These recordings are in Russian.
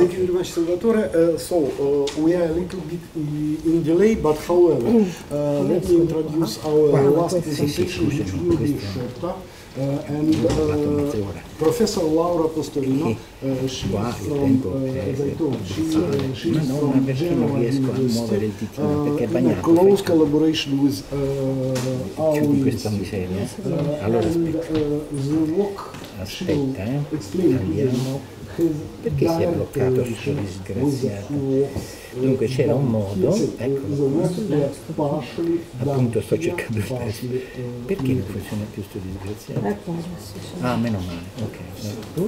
Thank you very much, Salvatore. We are a little bit in delay, but however, let me introduce our last presentation, which will be shorter. Professor Laura Postorino, she is from, as I told, she is from Genoa University, in a close collaboration with our university. The work she will explain perché si è bloccato questo disgraziato. Dunque c'era un modo, ecco, appunto sto cercando il testo. Perché non funziona più questo disgraziato? Ah, meno male, ok.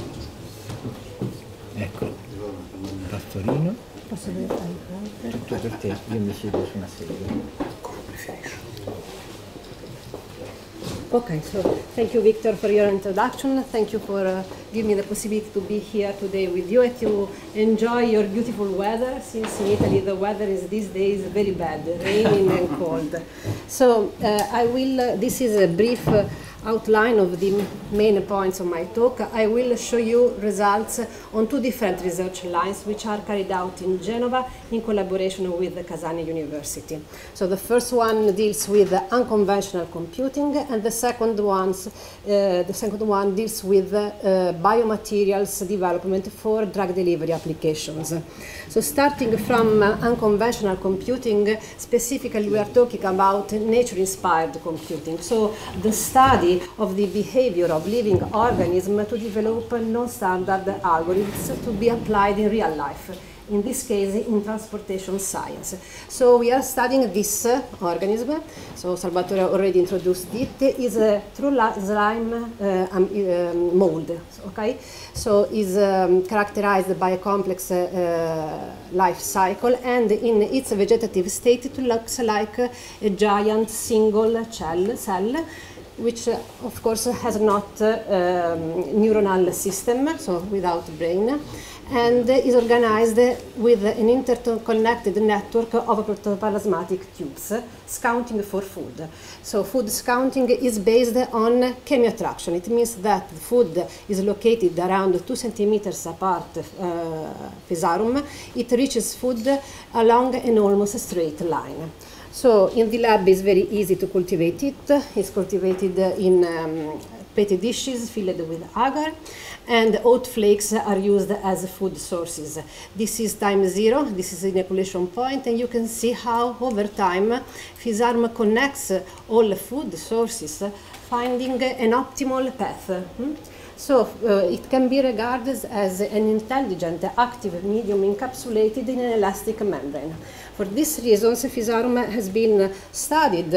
Ecco, Pastorino. Posso vedere? Tutto per te, io mi siedo su una sedia. come preferisci. Okay, so thank you, Victor, for your introduction. Thank you for giving me the possibility to be here today with you and to enjoy your beautiful weather, since in Italy the weather is these days very bad, raining and cold. So this is a brief outline of the main points of my talk. I will show you results on two different research lines which are carried out in Genova in collaboration with the Kazan University. So the first one deals with unconventional computing, and the second one deals with biomaterials development for drug delivery applications. So starting from unconventional computing, specifically we are talking about nature-inspired computing. So the study of the behavior of living organisms to develop non-standard algorithms to be applied in real life, in this case in transportation science. So we are studying this organism, so Salvatore already introduced it, is a true slime mold, okay? So is characterized by a complex life cycle, and in its vegetative state it looks like a giant single cell, which of course has not neuronal system, so without brain, and is organized with an interconnected network of protoplasmatic tubes, scouting for food. So food scouting is based on chemiottraction. It means that the food is located around 2 centimeters apart, Physarum. It reaches food along an almost straight line. So in the lab it's very easy to cultivate it. It's cultivated in petri dishes filled with agar, and oat flakes are used as food sources. This is time zero, this is the inoculation point, and you can see how over time Physarum connects all food sources, finding an optimal path. So it can be regarded as an intelligent, active medium encapsulated in an elastic membrane. For these reasons, Physarum has been studied,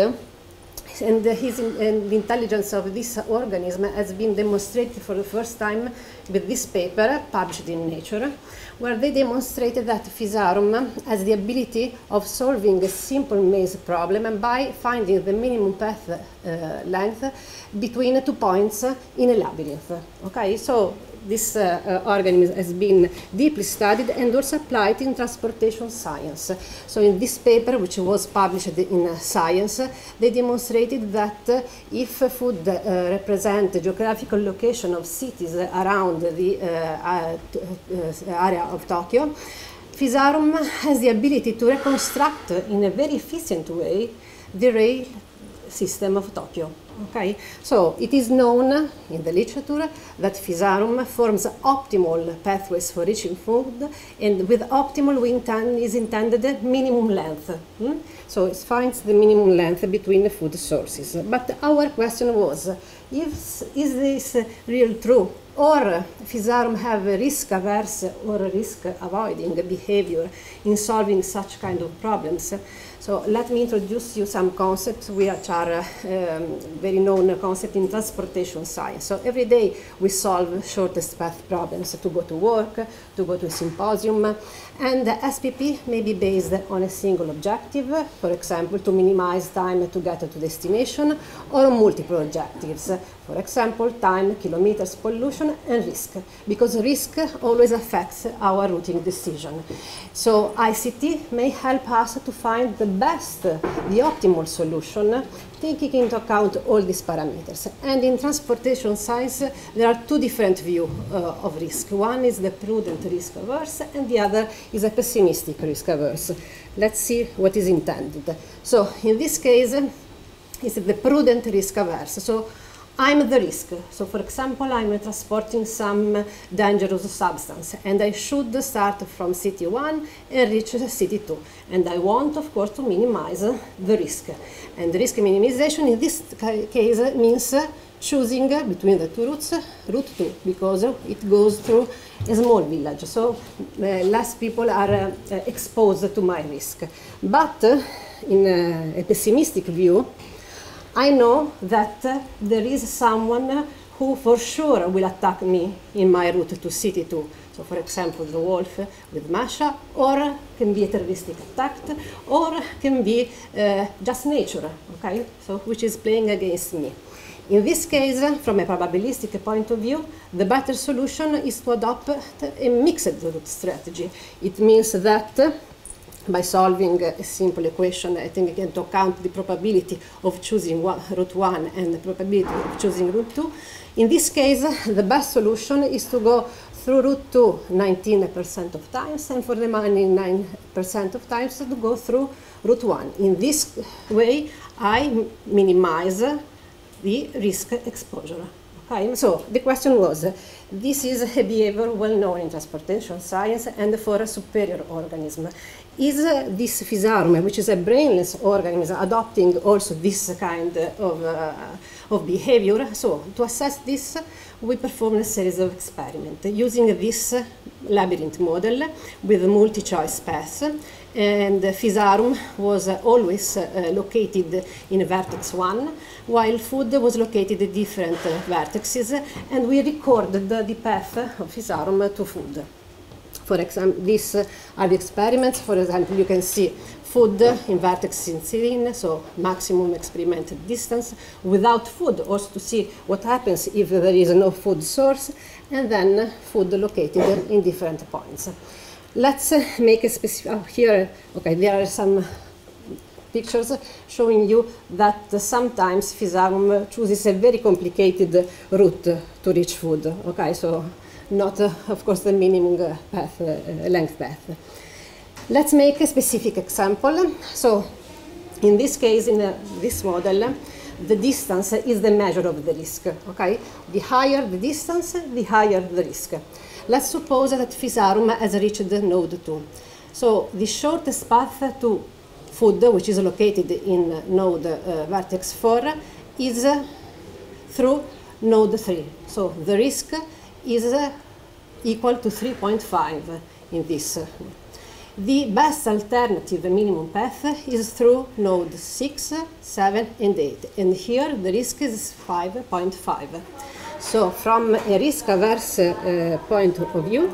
and the intelligence of this organism has been demonstrated for the first time with this paper published in Nature, where they demonstrated that Physarum has the ability of solving a simple maze problem by finding the minimum path length between 2 points in a labyrinth. Okay, so this organism has been deeply studied and also applied in transportation science. So in this paper, which was published in Science, they demonstrated that if food represents the geographical location of cities around the area of Tokyo, Physarum has the ability to reconstruct in a very efficient way the rail system of Tokyo. Okay, so it is known in the literature that Physarum forms optimal pathways for reaching food, and with optimal is intended minimum length. So it finds the minimum length between the food sources. But our question was, is this real true? Or Physarum have a risk-averse or risk-avoiding behavior in solving such kind of problems? So let me introduce you some concepts which are very known concepts in transportation science. So every day we solve shortest path problems to go to work, to go to a symposium, and the SPP may be based on a single objective, for example, to minimize time to get to destination, or multiple objectives, for example, time, kilometers, pollution, and risk, because risk always affects our routing decision. So ICT may help us to find the best, the optimal solution, taking into account all these parameters. And in transportation science, there are two different views of risk. One is the prudent risk averse, and the other is a pessimistic risk averse. Let's see what is intended. So in this case, it's the prudent risk averse. So I'm the risk. So for example, I'm transporting some dangerous substance, and I should start from city 1 and reach city 2. And I want, of course, to minimize the risk. And risk minimization in this case means choosing between the two routes, route 2, because it goes through a small village. So less people are exposed to my risk. But in a pessimistic view, I know that there is someone who for sure will attack me in my route to city 2. So for example, the wolf with Masha, or can be a terroristic attack, or can be just nature, okay? So which is playing against me. In this case, from a probabilistic point of view, the better solution is to adopt a mixed route strategy. It means that by solving a simple equation, I think into account the probability of choosing route 1 and the probability of choosing route 2. In this case, the best solution is to go through route 2 19% of times, and for the remaining 9% of times to go through route 1. In this way, I minimize the risk exposure. Okay? So the question was, this is a behavior well known in transportation science and for a superior organism. Is this Physarum, which is a brainless organism, adopting also this kind of behavior? So to assess this, we performed a series of experiments using this labyrinth model with multi-choice paths. And Physarum was always located in vertex 1, while food was located at different vertices, and we recorded the path of Physarum to food. For example, these are the experiments. For example, you can see food in vertex 16, so maximum experimented distance, without food, also to see what happens if there is no food source, and then food located in different points. Let's make a specific, here, okay, there are some pictures showing you that sometimes Physarum chooses a very complicated route to reach food, okay, so not, of course, the minimum path, length path. Let's make a specific example. So in this case, in this model, the distance is the measure of the risk, okay? The higher the distance, the higher the risk. Let's suppose that Physarum has reached node 2. So the shortest path to food, which is located in node vertex 4, is through node 3. So the risk is equal to 3.5 in this. The best alternative minimum path is through node 6, 7, and 8. And here the risk is 5.5. So from a risk-averse point of view,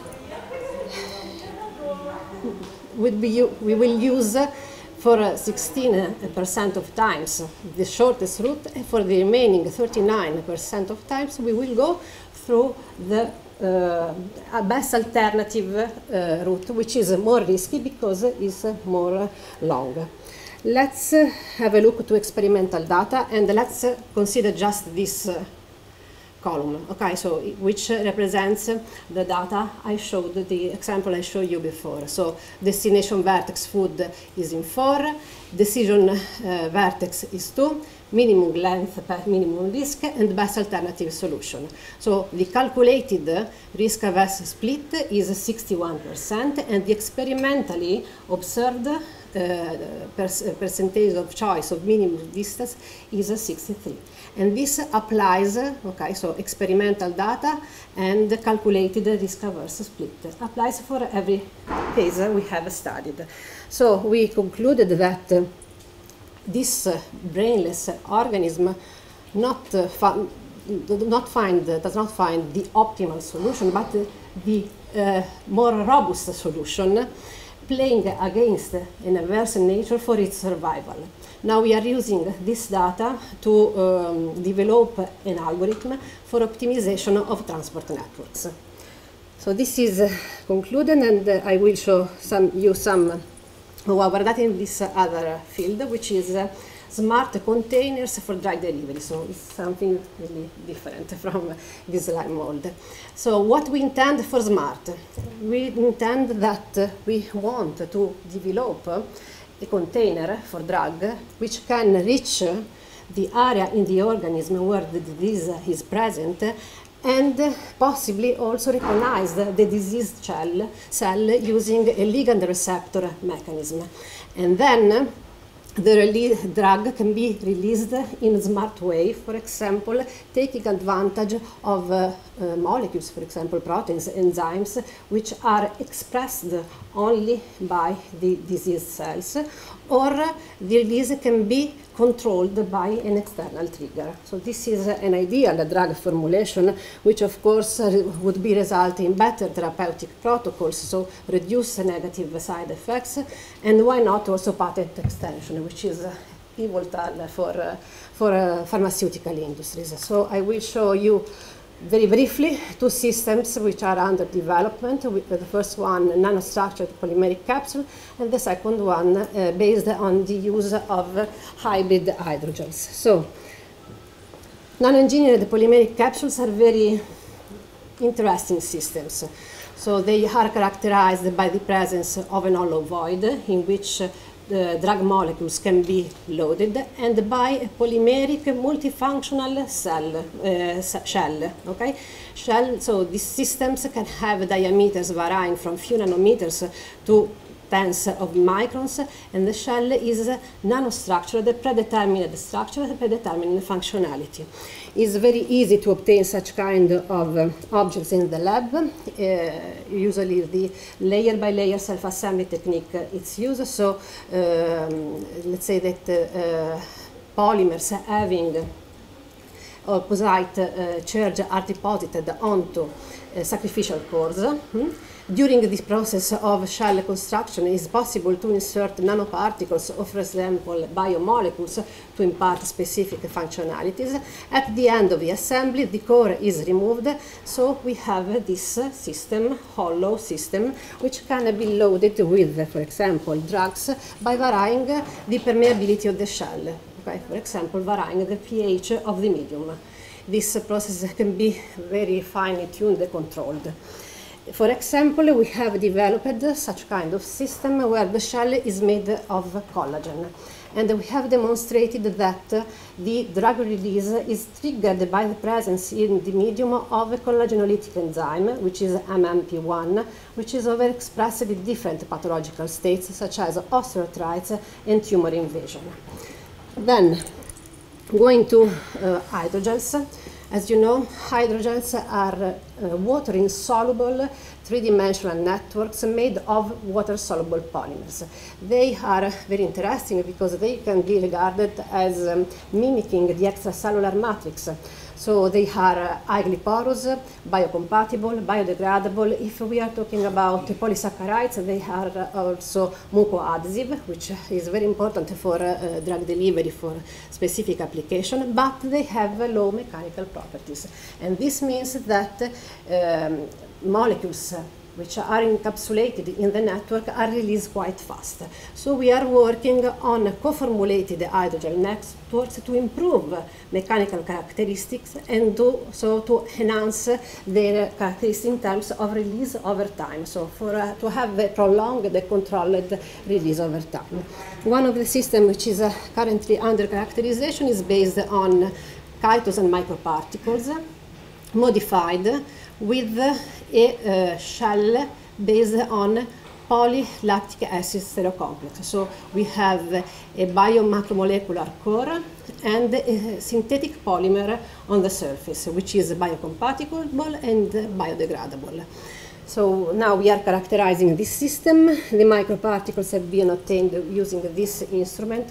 we will use for 16% of times the shortest route, and for the remaining 39% of times we will go through the best alternative route, which is more risky because it's more long. Let's have a look to experimental data, and let's consider just this column, okay, so which represents the data I showed, the example I showed you before. So destination vertex food is in 4, decision vertex is 2, minimum length, minimum risk, and best alternative solution. So the calculated risk-averse split is 61%, and the experimentally observed percentage of choice of minimum distance is 63. And this applies, okay, so experimental data and calculated risk-averse split applies for every case we have studied. So we concluded that this brainless organism does not find the optimal solution, but the more robust solution, playing against an adverse nature for its survival. Now we are using this data to develop an algorithm for optimization of transport networks. So this is concluded, and I will show you some we're not in this other field, which is smart containers for drug delivery. So it's something really different from this slime mold. So what we intend for smart? We intend that we want to develop a container for drug which can reach the area in the organism where the disease is present, and possibly also recognize the diseased cell using a ligand receptor mechanism. And then the drug can be released in a smart way, for example, taking advantage of molecules, for example, proteins, enzymes, which are expressed only by the diseased cells, or the release can be controlled by an external trigger. So this is an ideal drug formulation, which of course would be resulting in better therapeutic protocols, so reduce negative side effects, and why not also patent extension, which is pivotal for pharmaceutical industries. So I will show you very briefly two systems which are under development. The first one, nanostructured polymeric capsule, and the second one based on the use of hybrid hydrogels. So nano-engineered polymeric capsules are very interesting systems. So they are characterized by the presence of an hollow void in which the drug molecules can be loaded, and by a polymeric multifunctional shell. Okay? So these systems can have diameters varying from few nanometers to tens of microns, and the shell is nanostructured, predetermined structure, predetermined functionality. It's very easy to obtain such kind of objects in the lab. Usually the layer by layer self-assembly technique is used. So let's say that polymers having opposite charge are deposited onto sacrificial cores. During this process of shell construction, it is possible to insert nanoparticles or, for example, biomolecules to impart specific functionalities. At the end of the assembly, the core is removed, so we have this system, hollow system, which can be loaded with, for example, drugs by varying the permeability of the shell. Okay? For example, varying the pH of the medium. This process can be very finely tuned and controlled. For example, we have developed such kind of system where the shell is made of collagen. And we have demonstrated that the drug release is triggered by the presence in the medium of a collagenolytic enzyme, which is MMP1, which is overexpressed in different pathological states, such as osteoarthritis and tumor invasion. Then, going to hydrogels. As you know, hydrogels are water-insoluble three-dimensional networks made of water-soluble polymers. They are very interesting because they can be regarded as mimicking the extracellular matrix. So they are highly porous, biocompatible, biodegradable. If we are talking about polysaccharides, they are also mucoadhesive, which is very important for drug delivery for specific application, but they have low mechanical properties. And this means that molecules which are encapsulated in the network are released quite fast. So we are working on co-formulated hydrogel networks to improve mechanical characteristics and to enhance their characteristics in terms of release over time. So to have a prolonged controlled release over time. One of the systems which is currently under characterization is based on chitosan microparticles modified with a shell based on polylactic acid stereocomplex. So we have a biomacromolecular core and a synthetic polymer on the surface, which is biocompatible and biodegradable. So now we are characterizing this system. The microparticles have been obtained using this instrument,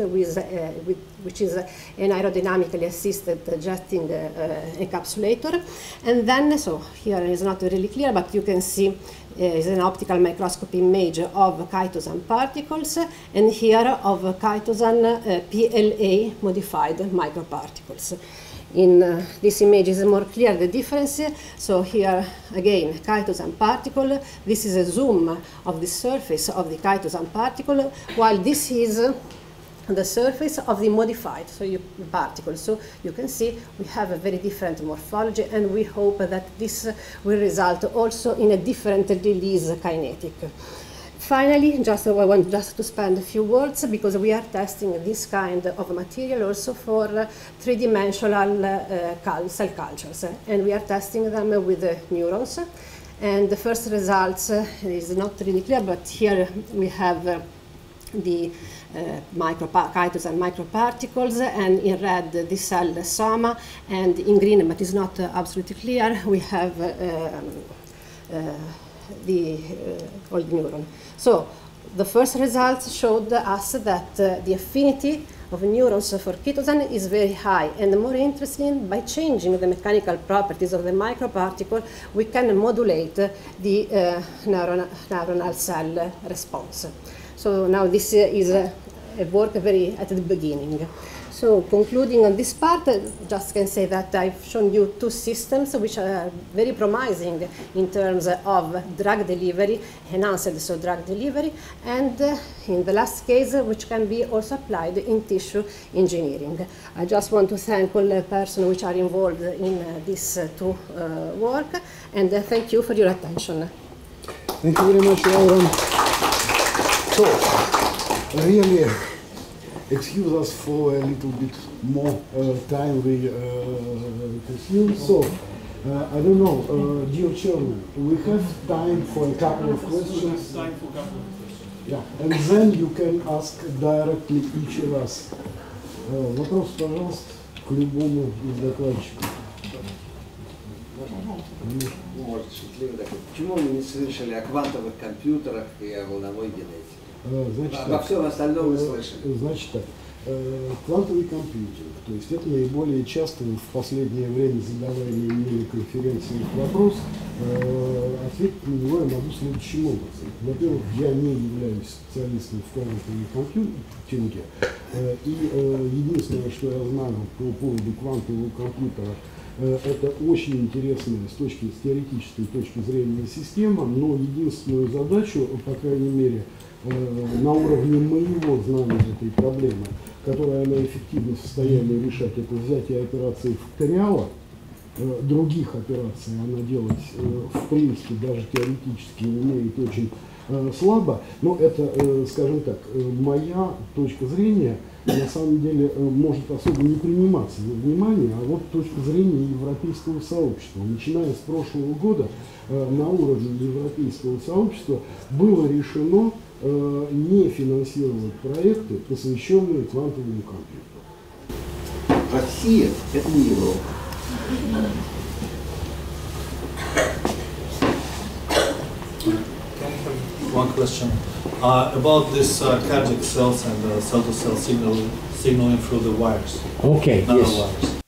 which is an aerodynamically assisted jetting encapsulator. And then, so here is not really clear, but you can see is an optical microscopy image of chitosan particles, and here of chitosan PLA modified microparticles. in this image is more clear the difference. So here again, chitosan particle. This is a zoom of the surface of the chitosan particle, while this is the surface of the modified particle. So you can see we have a very different morphology, and we hope that this will result also in a different release kinetic. Finally, I want just to spend a few words, because we are testing this kind of material also for three-dimensional cell cultures, and we are testing them with neurons. And the first results is not really clear, but here we have the chitosan microparticles, and in red the cell soma, and in green, but it's not absolutely clear, we have the old neuron. So the first results showed us that the affinity of neurons for chitosan is very high, and more interesting, by changing the mechanical properties of the microparticle, we can modulate the neuronal cell response. So now this is a work very at the beginning. So concluding on this part, just can say that I've shown you two systems which are very promising in terms of drug delivery, enhanced so drug delivery, and in the last case, which can be also applied in tissue engineering. I just want to thank all the persons which are involved in this two work, and thank you for your attention. Thank you very much, Laura. So, really, excuse us for a little bit more time we consume. So, I don't know, dear Chairman, we have time for a couple of questions. Time for a couple of questions. Yeah, and then you can ask directly each of us. Вопрос, пожалуйста, к любому из докладчиков. Может, шутливо такой. Почему мы не слышали о квантовых компьютерах и о волновой генетике? Обо всем остальном мы слышали. Значит так, квантовый компьютинг, то есть это наиболее часто в последнее время задаваемый мне на конференциях вопрос. Ответить на него я могу следующим образом. Во-первых, я не являюсь специалистом в квантовом компьютинге, и единственное, что я знаю по поводу квантового компьютера, это очень интересная с теоретической точки зрения система, но единственную задачу, по крайней мере, на уровне моего знания этой проблемы, которую она эффективно в состоянии решать, это взятие операции факториала. Других операций она делать, в принципе, даже теоретически умеет очень слабо. Но это, скажем так, моя точка зрения на самом деле может особо не приниматься во внимание, а вот точка зрения европейского сообщества. Начиная с прошлого года на уровне европейского сообщества было решено не финансировать проекты, посвященные квантовому компьютеру. Россия – это не Европа. One question about this cardiac cells and cell-to-cell signaling through the wires. Okay. Yes.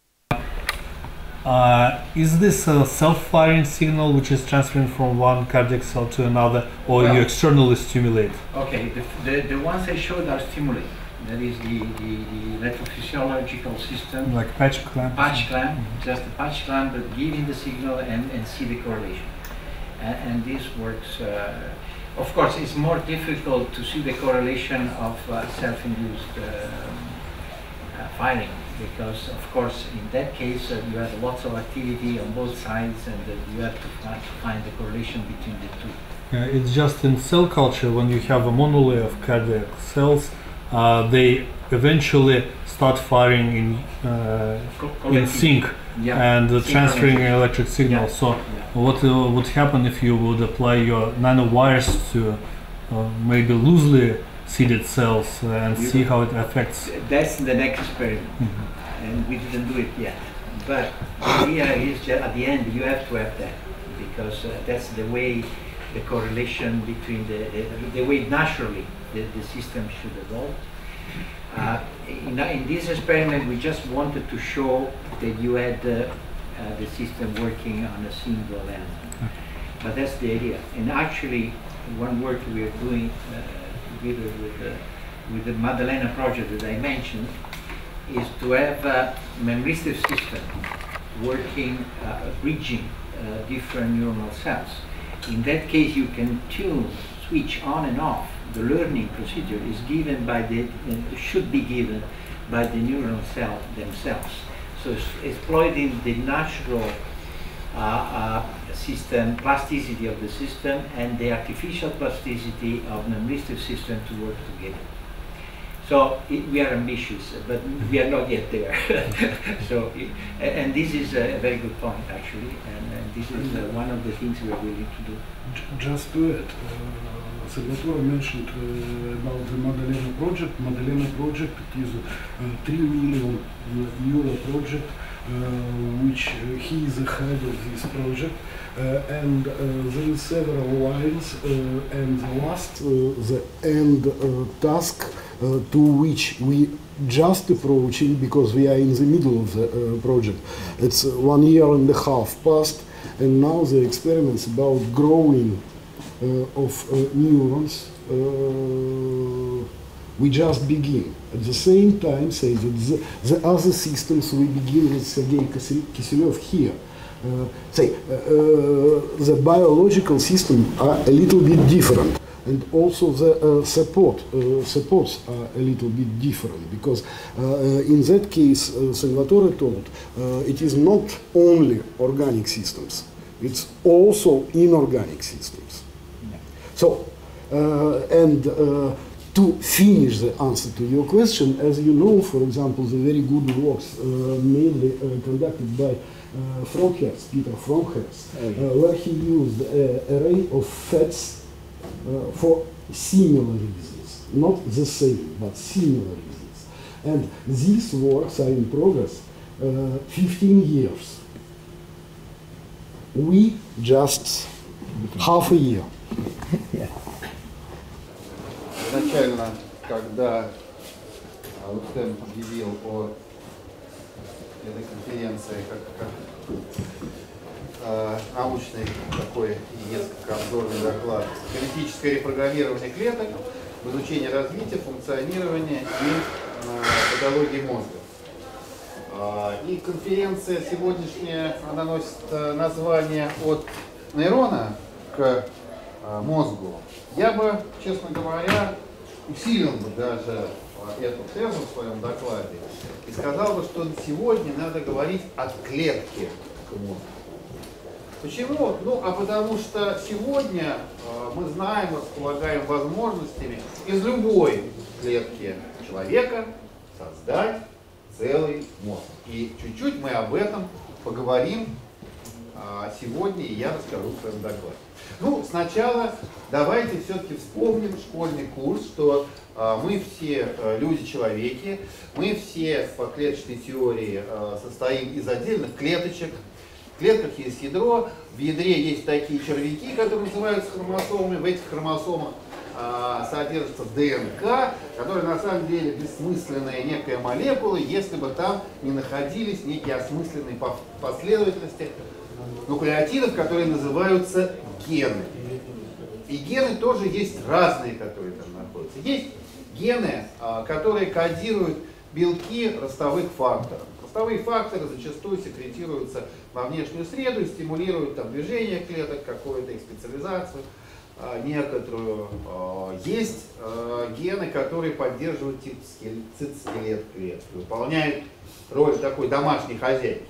Is this a self-firing signal which is transferring from one cardiac cell to another, or you externally stimulate? Okay, the ones I showed are stimulated. That is the electrophysiological system. Like patch clamp? Patch clamp, just a patch clamp, but giving the signal and see the correlation. And this works. Of course, it's more difficult to see the correlation of self-induced firing, because, of course, in that case, you have lots of activity on both sides, and you have to find the correlation between the two. It's just in cell culture, when you have a monolayer of cardiac cells, they eventually start firing in sync, yeah, and transferring electric signal. Yeah. So Yeah. what would happen if you would apply your nanowires to maybe loosely seeded cells and see how it affects? That's the next experiment, and we didn't do it yet. But the idea is that at the end you have to have that, because that's the way the correlation between the way naturally the system should evolve. In this experiment, we just wanted to show that you had the system working on a single element. But that's the idea. And actually, one work we are doing together with the Maddalena project that I mentioned is to have a memristive system working, bridging different neuronal cells. In that case, you can switch on and off. The learning procedure is given by should be given by the neuronal cell themselves. So it's exploiting the natural system, plasticity of the system, and the artificial plasticity of memristive system to work together. So we are ambitious, but we are not yet there. So, and this is a very good point, actually, and this is one of the things we are willing to do. Just to add, Salvatore mentioned about the Maddalena project. Maddalena project is a €3 million project, which he is the head of this project, and there are several lines, and the last, the end task to which we just approaching, because we are in the middle of the project. It's 1.5 years past, and now the experiments about growing of neurons, we just begin. At the same time, say that the other systems we begin with Sergei Kiselev here. The biological system are a little bit different, and also the supports are a little bit different, because in that case, Salvatore told, it is not only organic systems, it's also inorganic systems. Yeah. So, to finish the answer to your question, as you know, for example, the very good works mainly conducted by Peter Frohnherz, where he used an array of fats for similar reasons, not the same, but similar reasons. And these works are in progress 15 years. We just half a year. Yeah. Изначально, когда Луцен объявил о этой конференции как научный такой и несколько обзорный доклад «Генетическое репрограммирование клеток в изучении развития, функционирования и патологии мозга». И конференция сегодняшняя, она носит название «От нейрона к мозгу». Я бы, честно говоря, усилил бы даже эту тезу в своем докладе и сказал бы, что сегодня надо говорить от клетки к мозгу. Почему? Ну, а потому что сегодня мы знаем, располагаем возможностями из любой клетки человека создать целый мозг. И чуть-чуть мы об этом поговорим сегодня, и я расскажу в своем докладе. Ну, сначала давайте все-таки вспомним школьный курс, что мы все люди-человеки, мы все по клеточной теории состоим из отдельных клеточек. В клетках есть ядро, в ядре есть такие червяки, которые называются хромосомами. В этих хромосомах содержится ДНК, которая на самом деле бессмысленная некая молекула, если бы там не находились некие осмысленные последовательности нуклеотидов, которые называются гены. И гены тоже есть разные, которые там находятся. Есть гены, которые кодируют белки ростовых факторов. Ростовые факторы зачастую секретируются во внешнюю среду и стимулируют там движение клеток, какую-то их специализацию некоторую. Есть гены, которые поддерживают цитоскелет клетки, выполняют роль такой домашней хозяйки.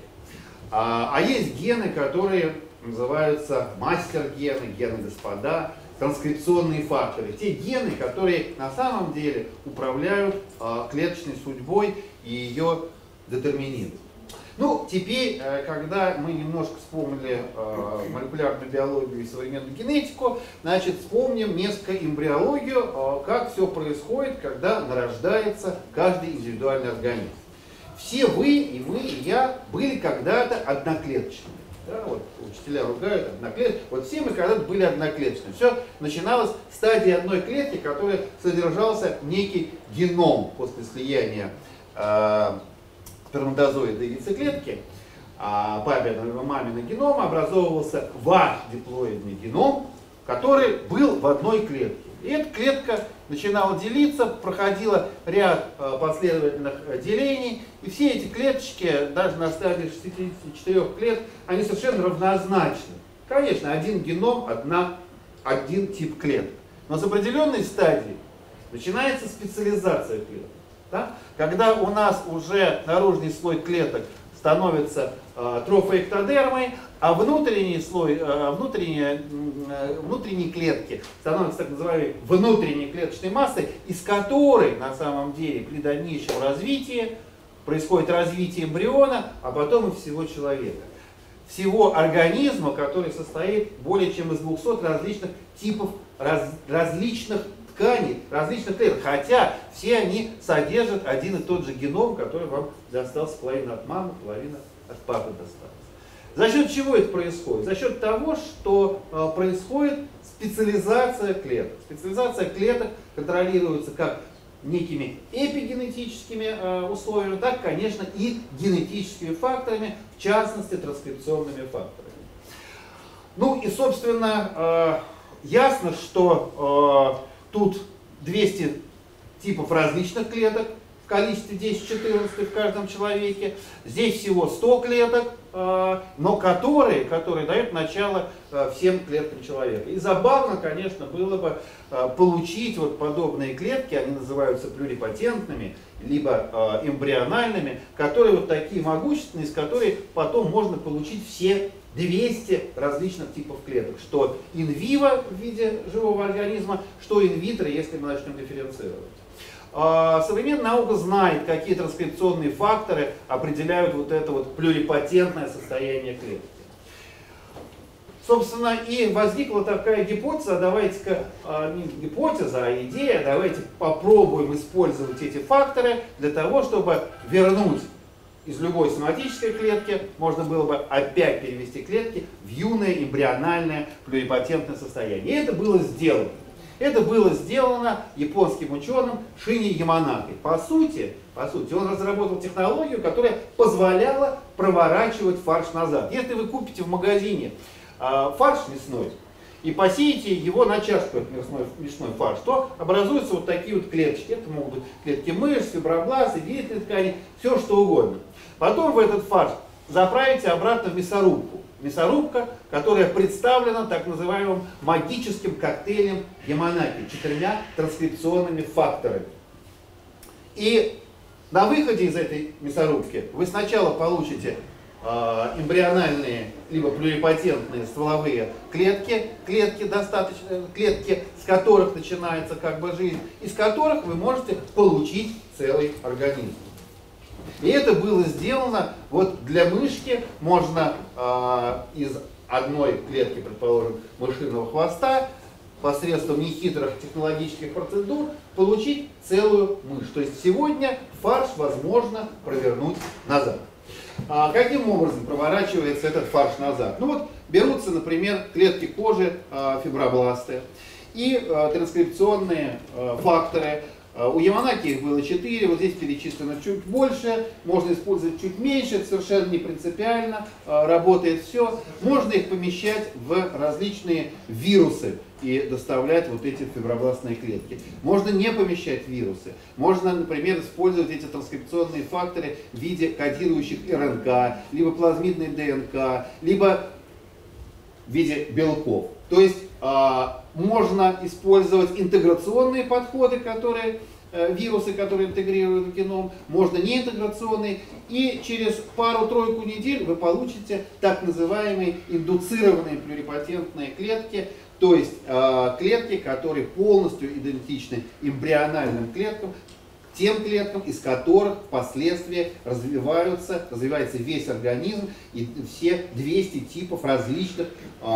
А есть гены, которые называются мастер-гены, гены-господа, транскрипционные факторы. Те гены, которые на самом деле управляют клеточной судьбой и ее детерминируют. Ну, теперь, когда мы немножко вспомнили молекулярную биологию и современную генетику, значит, вспомним несколько эмбриологию, как все происходит, когда нарождается каждый индивидуальный организм. Все вы, и мы, и я были когда-то одноклеточными. Да, вот учителя ругают одноклеточными. Вот все мы когда-то были одноклеточными. Все начиналось с стадии одной клетки, в которой содержался некий геном после слияния сперматозоида и яйцеклетки. Папиного и маминого генома образовывался ваш диплоидный геном, который был в одной клетке. И эта клетка начинала делиться, проходила ряд последовательных делений, и все эти клеточки, даже на стадии 64 клеток, они совершенно равнозначны. Конечно, один геном, один тип клеток. Но с определенной стадии начинается специализация клеток. Да? Когда у нас уже наружный слой клеток становится трофоэктодермой, а внутренний слой, внутренние клетки становятся так называемой внутренней клеточной массой, из которой на самом деле при дальнейшем развитии происходит развитие эмбриона, а потом и всего человека. Всего организма, который состоит более чем из 200 различных типов, различных тканей, различных клеток, хотя все они содержат один и тот же геном, который вам достался половина от мамы, половина от папы досталась. За счет чего это происходит? За счет того, что происходит специализация клеток. Специализация клеток контролируется как некими эпигенетическими условиями, так, конечно, и генетическими факторами, в частности, транскрипционными факторами. Ну и, собственно, ясно, что тут 200 типов различных клеток в количестве 10-14 в каждом человеке. Здесь всего 100 клеток, но которые дают начало всем клеткам человека. И забавно, конечно, было бы получить вот подобные клетки, они называются плюрипатентными, либо эмбриональными, которые вот такие могущественные, из которых потом можно получить все 200 различных типов клеток, что инвиво в виде живого организма, что инвитро, если мы начнем дифференцировать. Современная наука знает, какие транскрипционные факторы определяют вот это вот плюрипатентное состояние клетки. Собственно, и возникла такая гипотеза, давайте-ка, не гипотеза, а идея, давайте попробуем использовать эти факторы для того, чтобы вернуть из любой соматической клетки, можно было бы опять перевести клетки в юное эмбриональное плюрипатентное состояние. И это было сделано. Это было сделано японским ученым Шини Яманакой. По сути, он разработал технологию, которая позволяла проворачивать фарш назад. Если вы купите в магазине фарш мясной и посеете его на чашку, мясной фарш, то образуются вот такие вот клеточки. Это могут быть клетки мышц, фибробласты, вирусные ткани, все что угодно. Потом вы этот фарш заправите обратно в мясорубку. Мясорубка, которая представлена так называемым магическим коктейлем Яманаки, 4 транскрипционными факторами. И на выходе из этой мясорубки вы сначала получите эмбриональные либо плюрипатентные стволовые клетки, клетки, с которых начинается как бы жизнь, из которых вы можете получить целый организм. И это было сделано, вот для мышки можно из одной клетки, предположим, мышиного хвоста, посредством нехитрых технологических процедур получить целую мышь. То есть сегодня фарш возможно провернуть назад. Каким образом проворачивается этот фарш назад? Ну вот берутся, например, клетки кожи, фибробласты и транскрипционные факторы. У Яманаки их было 4, вот здесь перечислено чуть больше, можно использовать чуть меньше, это совершенно не принципиально, работает все. Можно их помещать в различные вирусы и доставлять вот эти фибробластные клетки. Можно не помещать вирусы, можно, например, использовать эти транскрипционные факторы в виде кодирующих РНК, либо плазмидной ДНК, либо в виде белков. То есть можно использовать интеграционные подходы, вирусы, которые интегрируют в геном, можно неинтеграционные, и через пару-тройку недель вы получите так называемые индуцированные плюрипатентные клетки, то есть клетки, которые полностью идентичны эмбриональным клеткам, тем клеткам, из которых впоследствии развивается весь организм и все 200 типов различных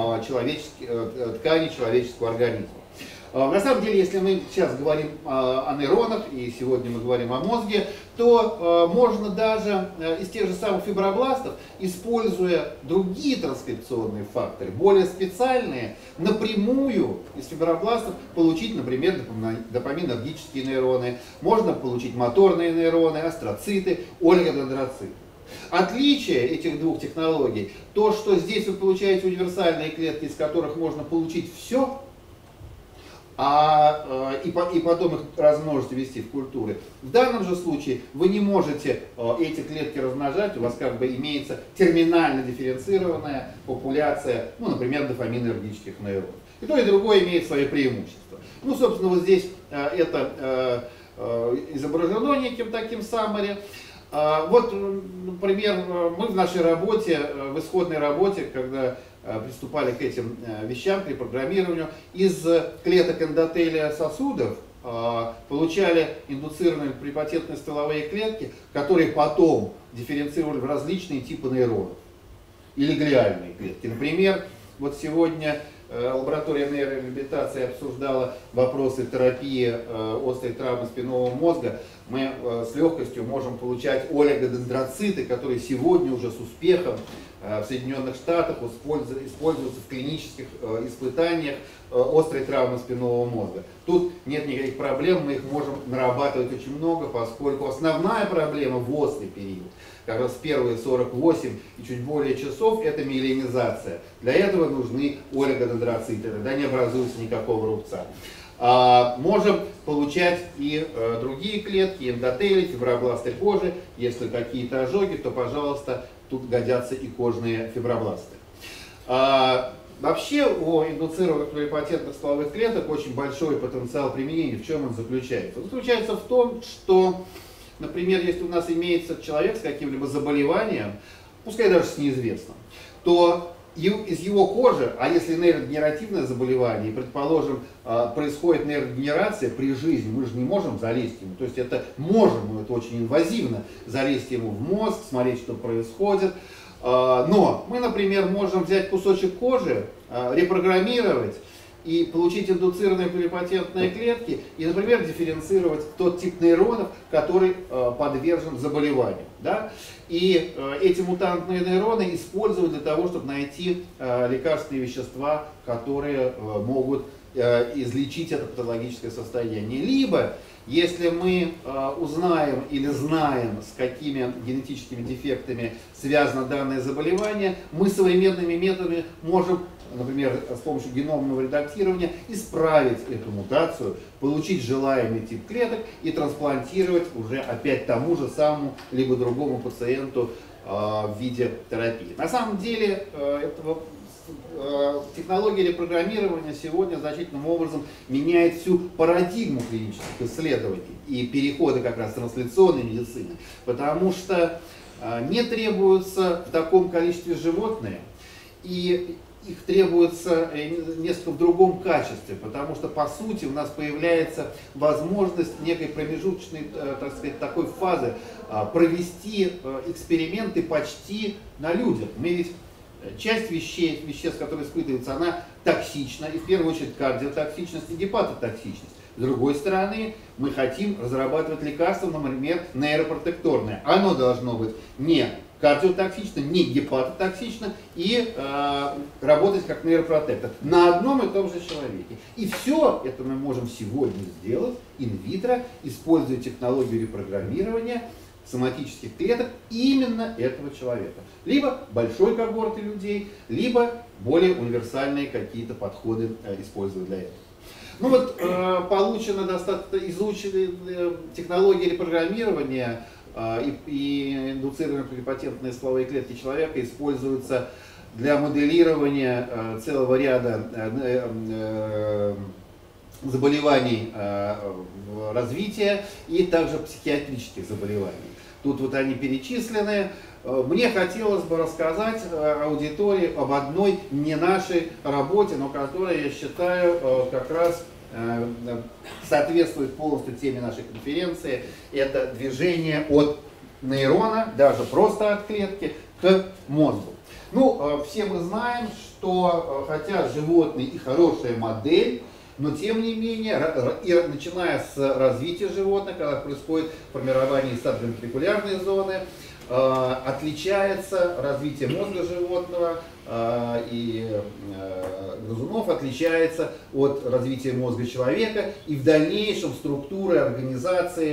тканей человеческого организма. На самом деле, если мы сейчас говорим о нейронах, и сегодня мы говорим о мозге, то можно даже из тех же самых фибробластов, используя другие транскрипционные факторы, более специальные, напрямую из фибробластов получить, например, допаминергические нейроны, можно получить моторные нейроны, астроциты, олигодендроциты. Отличие этих двух технологий, то, что здесь вы получаете универсальные клетки, из которых можно получить все, и потом их размножить и ввести в культуры. В данном же случае вы не можете эти клетки размножать, у вас как бы имеется терминально дифференцированная популяция, ну, например, дофаминергических нейронов. И то, и другое имеет свои преимущества. Ну, собственно, вот здесь это изображено неким таким summary. Вот, например, мы в нашей работе, в исходной работе, когда приступали к этим вещам, к репрограммированию, из клеток эндотелия сосудов получали индуцированные плурипотентные стволовые клетки, которые потом дифференцировали в различные типы нейронов или глиальные клетки. Например, вот сегодня лаборатория нейрореабилитации обсуждала вопросы терапии острой травмы спинного мозга. Мы с легкостью можем получать олигодендроциты, которые сегодня уже с успехом в Соединенных Штатах используются в клинических испытаниях острой травмы спинного мозга. Тут нет никаких проблем, мы их можем нарабатывать очень много, поскольку основная проблема в острый период, как раз первые 48 и чуть более часов, это миелинизация. Для этого нужны олигодендроциты, тогда не образуется никакого рубца. Можем получать и другие клетки, эндотели, фибробласты кожи. Если какие-то ожоги, то, пожалуйста, тут годятся и кожные фибробласты. Вообще у индуцированных плурипотентных стволовых клеток очень большой потенциал применения. В чем он заключается? Он заключается в том, что, например, если у нас имеется человек с каким-либо заболеванием, пускай даже с неизвестным, то из его кожи, а если нейродегенеративное заболевание, предположим, происходит нейродегенерация при жизни, мы же не можем залезть ему, то есть это можем, но это очень инвазивно, залезть ему в мозг, смотреть, что происходит. Но мы, например, можем взять кусочек кожи, репрограммировать и получить индуцированные плурипотентные клетки и, например, дифференцировать тот тип нейронов, который подвержен заболеванию. Да? И эти мутантные нейроны используют для того, чтобы найти лекарственные вещества, которые могут излечить это патологическое состояние. Либо, если мы узнаем или знаем, с какими генетическими дефектами связано данное заболевание, мы современными методами можем, например, с помощью геномного редактирования, исправить эту мутацию, получить желаемый тип клеток и трансплантировать уже опять тому же самому, либо другому пациенту в виде терапии. На самом деле, технология репрограммирования сегодня значительным образом меняет всю парадигму клинических исследований и перехода как раз трансляционной медицины, потому что не требуются в таком количестве животные, и их требуется несколько в другом качестве, потому что, по сути, у нас появляется возможность некой промежуточной, так сказать, такой фазы провести эксперименты почти на людях. Мы ведь часть веществ, которые испытываются, она токсична, и в первую очередь кардиотоксичность и гепатотоксичность. С другой стороны, мы хотим разрабатывать лекарство, например, нейропротекторное. Оно должно быть не кардиотоксично, не гепатотоксично и работать как нейропротектор на одном и том же человеке. И все это мы можем сегодня сделать инвитро, используя технологию репрограммирования соматических клеток именно этого человека. Либо большой когорты людей, либо более универсальные какие-то подходы используя для этого. Ну вот, получено достаточно, изучены технологии репрограммирования и индуцированные плурипотентные стволовые клетки человека используются для моделирования целого ряда заболеваний развития и также психиатрических заболеваний. Тут вот они перечислены. Мне хотелось бы рассказать аудитории об одной не нашей работе, но которая, я считаю, как раз соответствует полностью теме нашей конференции. Это движение от нейрона, даже просто от клетки, к мозгу. Ну, все мы знаем, что хотя животный и хорошая модель, но тем не менее, начиная с развития животных, когда происходит формирование сабвентрикулярной зоны, отличается развитие мозга животного и грызунов, отличается от развития мозга человека, и в дальнейшем структуры организации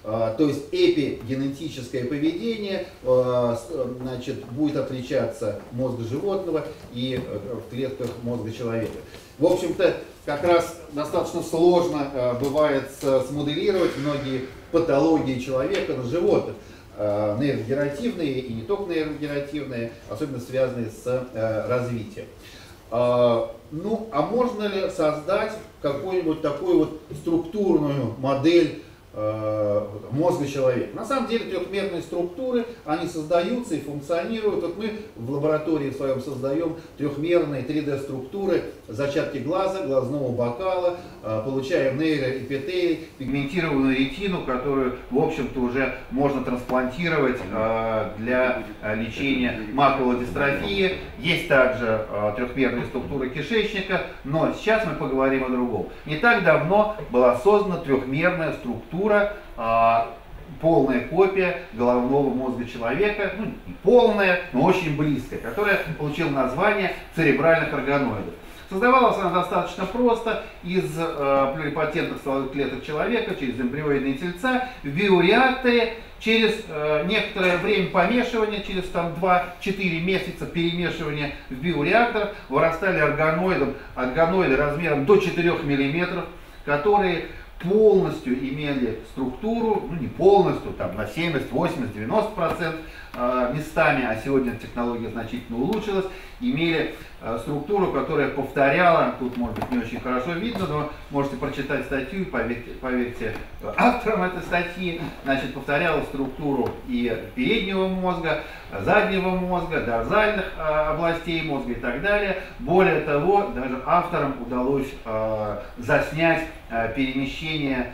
То есть эпигенетическое поведение значит, будет отличаться мозга животного и в клетках мозга человека. В общем-то, как раз достаточно сложно бывает смоделировать многие патологии человека на животных, нейрогенеративные и не только нейрогенеративные, особенно связанные с развитием. Ну, а можно ли создать какую-нибудь такую вот структурную модель мозга человека? На самом деле трехмерные структуры, они создаются и функционируют. Вот мы в лаборатории своем создаем трехмерные 3D структуры, зачатки глаза, глазного бокала, получаем нейроэпителий, пигментированную ретину, которую, в общем-то, уже можно трансплантировать для лечения макулодистрофии. Есть также трехмерные структуры кишечника, но сейчас мы поговорим о другом. Не так давно была создана трехмерная структура, полная копия головного мозга человека, ну, не полная, но очень близкая, которая получила название церебральных органоидов. Создавалась она достаточно просто из плюрипотентных стволовых клеток человека через эмбрионные тельца в биореакторе. Через некоторое время помешивания, через 2-4 месяца перемешивания в биореактор вырастали органоиды размером до 4 мм, которые полностью имели структуру, ну не полностью, там на 70, 80, 90% местами, а сегодня технология значительно улучшилась, имели структуру, которая повторяла, тут может быть не очень хорошо видно, но можете прочитать статью, поверьте авторам этой статьи, значит, повторяла структуру и переднего мозга, заднего мозга, дорзальных областей мозга и так далее. Более того, даже авторам удалось заснять перемещение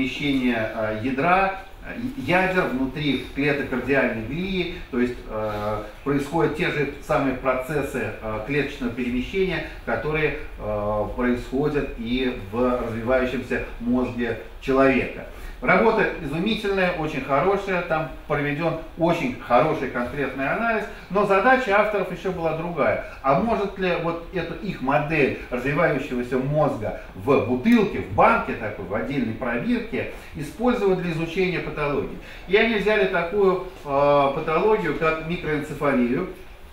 ядер внутри клеток кардиальной глии, то есть происходят те же самые процессы клеточного перемещения, которые происходят и в развивающемся мозге человека. Работа изумительная, очень хорошая, там проведен очень хороший конкретный анализ, но задача авторов еще была другая. А может ли вот эту их модель развивающегося мозга в бутылке, в банке такой, в отдельной пробирке использовать для изучения патологии? И они взяли такую патологию, как микроцефалию.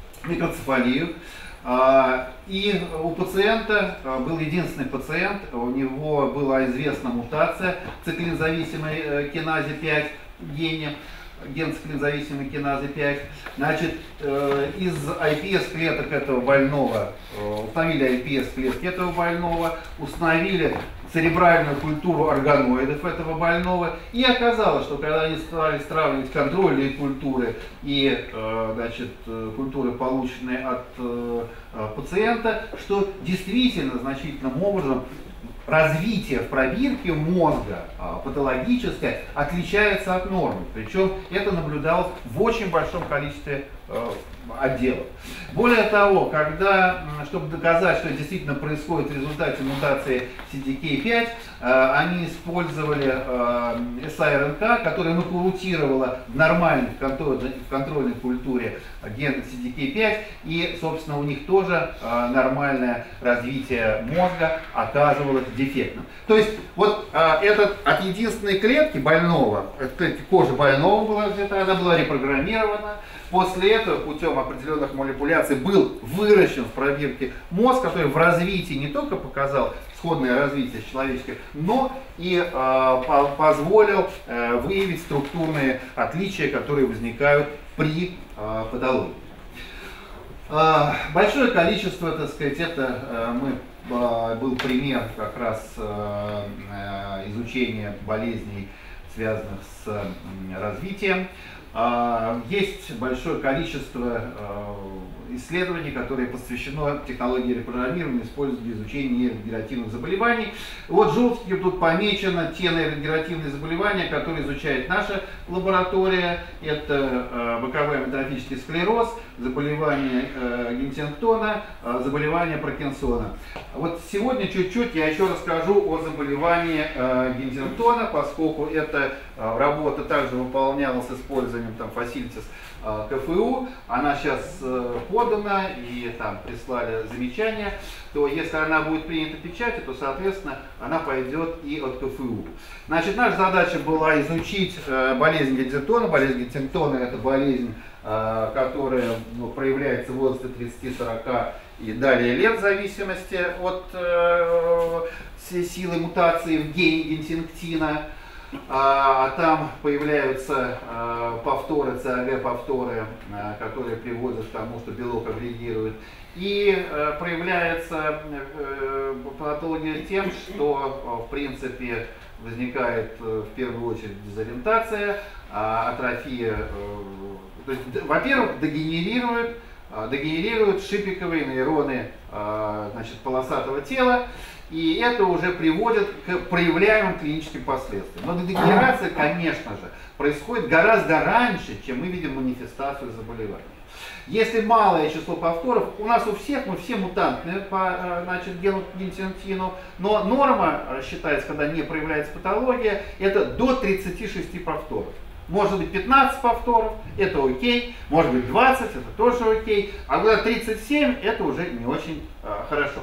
И у пациента, был единственный пациент, у него была известна мутация циклинзависимой киназе 5 ген циклинзависимой киназы 5. Значит, из iPS клеток этого больного, установили iPS клетки этого больного, установили церебральную культуру органоидов этого больного, и оказалось, что когда они стали сравнивать контрольные культуры и значит, культуры, полученные от пациента, что действительно значительным образом развитие в пробирке мозга патологическое отличается от нормы. Причем это наблюдалось в очень большом количестве отделов. Более того, чтобы доказать, что действительно происходит в результате мутации CDK5, они использовали siRNK, которая нокаутировала в нормальной контрольной культуре ген CDK5, и, собственно, у них тоже нормальное развитие мозга оказывалось дефектным. То есть, вот от единственной клетки больного, от клетки кожи больного была где-то, она была репрограммирована. После этого путем определенных манипуляций был выращен в пробирке мозг, который в развитии не только показал сходное развитие с человеческим, но и позволил выявить структурные отличия, которые возникают при патологии. Большое количество, так сказать, был пример как раз изучения болезней, связанных с развитием. Есть большое количество исследований, которые посвящено технологии репрограммирования, используют для изучения нейрогенеративных заболеваний. Вот желтеньким тут помечено те нейрогенеративные заболевания, которые изучает наша лаборатория. Это боковой амиотрофический склероз, заболевания Гентингтона, заболевания Паркинсона. Вот сегодня чуть-чуть я еще расскажу о заболевании Гентингтона, поскольку эта работа также выполнялась с использованием фасилитис КФУ, она сейчас подана и там прислали замечания, то если она будет принята печатью, то, соответственно, она пойдет и от КФУ. Значит, наша задача была изучить болезнь Гентингтона. Болезнь Гентингтона — это болезнь, которая проявляется в возрасте 30-40 и далее лет, в зависимости от силы мутации в гене гентингтина. Там появляются повторы, ЦАГ-повторы, которые приводят к тому, что белок агрегирует. И проявляется патология тем, что в принципе возникает в первую очередь дезориентация, атрофия. Во-первых, дегенерируют шипиковые нейроны полосатого тела. И это уже приводит к проявляемым клиническим последствиям. Но дегенерация, конечно же, происходит гораздо раньше, чем мы видим манифестацию заболевания. Если малое число повторов, у нас у всех, мы все мутантные по гену Гентингтину, но норма считается, когда не проявляется патология, это до 36 повторов. Может быть 15 повторов, это окей, может быть 20, это тоже окей, а когда 37, это уже не очень хорошо.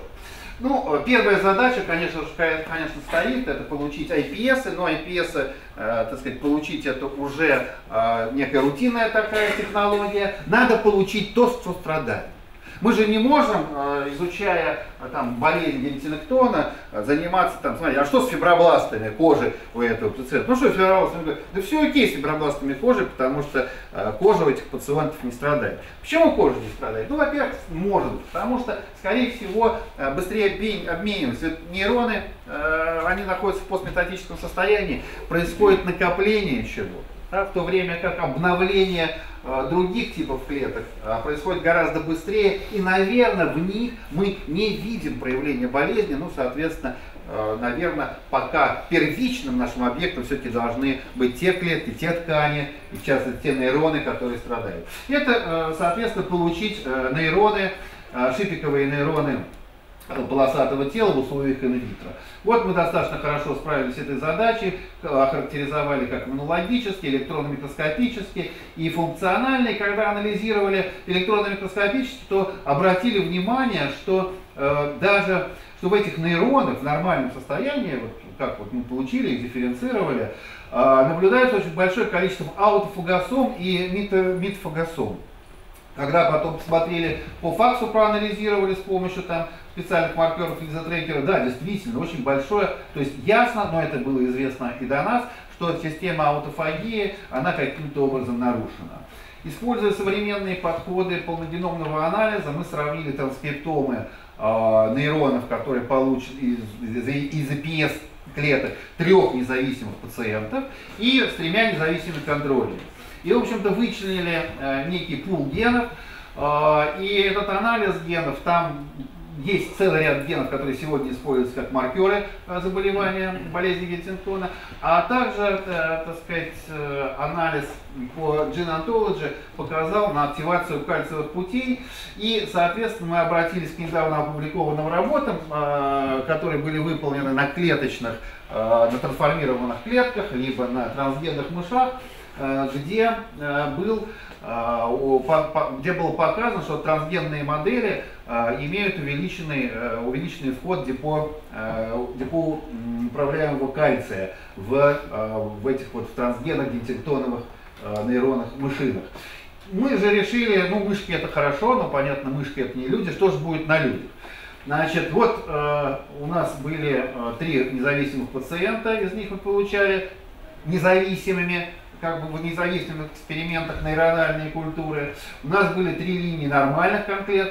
Ну, первая задача, конечно, стоит, это получить IPS, но IPS, так сказать, получить это уже некая рутинная такая технология. Надо получить то, что страдает. Мы же не можем, изучая болезнь Гентингтона, заниматься смотрите, а что с фибробластами кожи у этого пациента? Ну что с фибробластами? Да все окей с фибробластами кожи, потому что кожа у этих пациентов не страдает. Почему кожа не страдает? Ну, во-первых, может быть, потому что, скорее всего, быстрее обмениваются нейроны, они находятся в постметатическом состоянии, происходит накопление чего-то. В то время как обновление других типов клеток происходит гораздо быстрее, и, наверное, в них мы не видим проявления болезни, ну, соответственно, наверное, пока первичным нашим объектом все-таки должны быть те клетки, те ткани, и в частности, те нейроны, которые страдают. Это, соответственно, получить нейроны, шипиковые нейроны полосатого тела в условиях инвитро. Вот мы достаточно хорошо справились с этой задачей, охарактеризовали как иммунологически, электронно-микроскопически и функционально. И когда анализировали электронно-микроскопически, то обратили внимание, что даже в этих нейронах в нормальном состоянии, как мы получили, их дифференцировали, наблюдается очень большое количество аутофагосом и митофагосом. Когда потом посмотрели по факсу, проанализировали с помощью специальных маркеров лизотрекера, да, действительно, очень большое, то есть ясно, но это было известно и до нас, что система аутофагии, она каким-то образом нарушена. Используя современные подходы полногеномного анализа, мы сравнили транскриптомы нейронов, которые получены из EPS клеток 3 независимых пациентов и с 3 независимыми контролями. И, в общем-то, вычленили некий пул генов, и этот анализ генов, там есть целый ряд генов, которые сегодня используются как маркеры заболевания болезни Гентингтона, а также, так сказать, анализ по Gene Ontology показал на активацию кальциевых путей, и, соответственно, мы обратились к недавно опубликованным работам, которые были выполнены на клеточных, на трансформированных клетках, либо на трансгенных мышах, где было показано, что трансгенные модели имеют увеличенный вход депо управляемого кальция в этих трансгенных гентингтоновых нейронных мышинах. Мы же решили, ну, мышки это хорошо, но понятно, мышки это не люди, что же будет на людях? Значит, вот у нас были 3 независимых пациента, из них мы получали независимыми, как бы в независимых экспериментах нейрональной культуры. У нас были 3 линии нормальных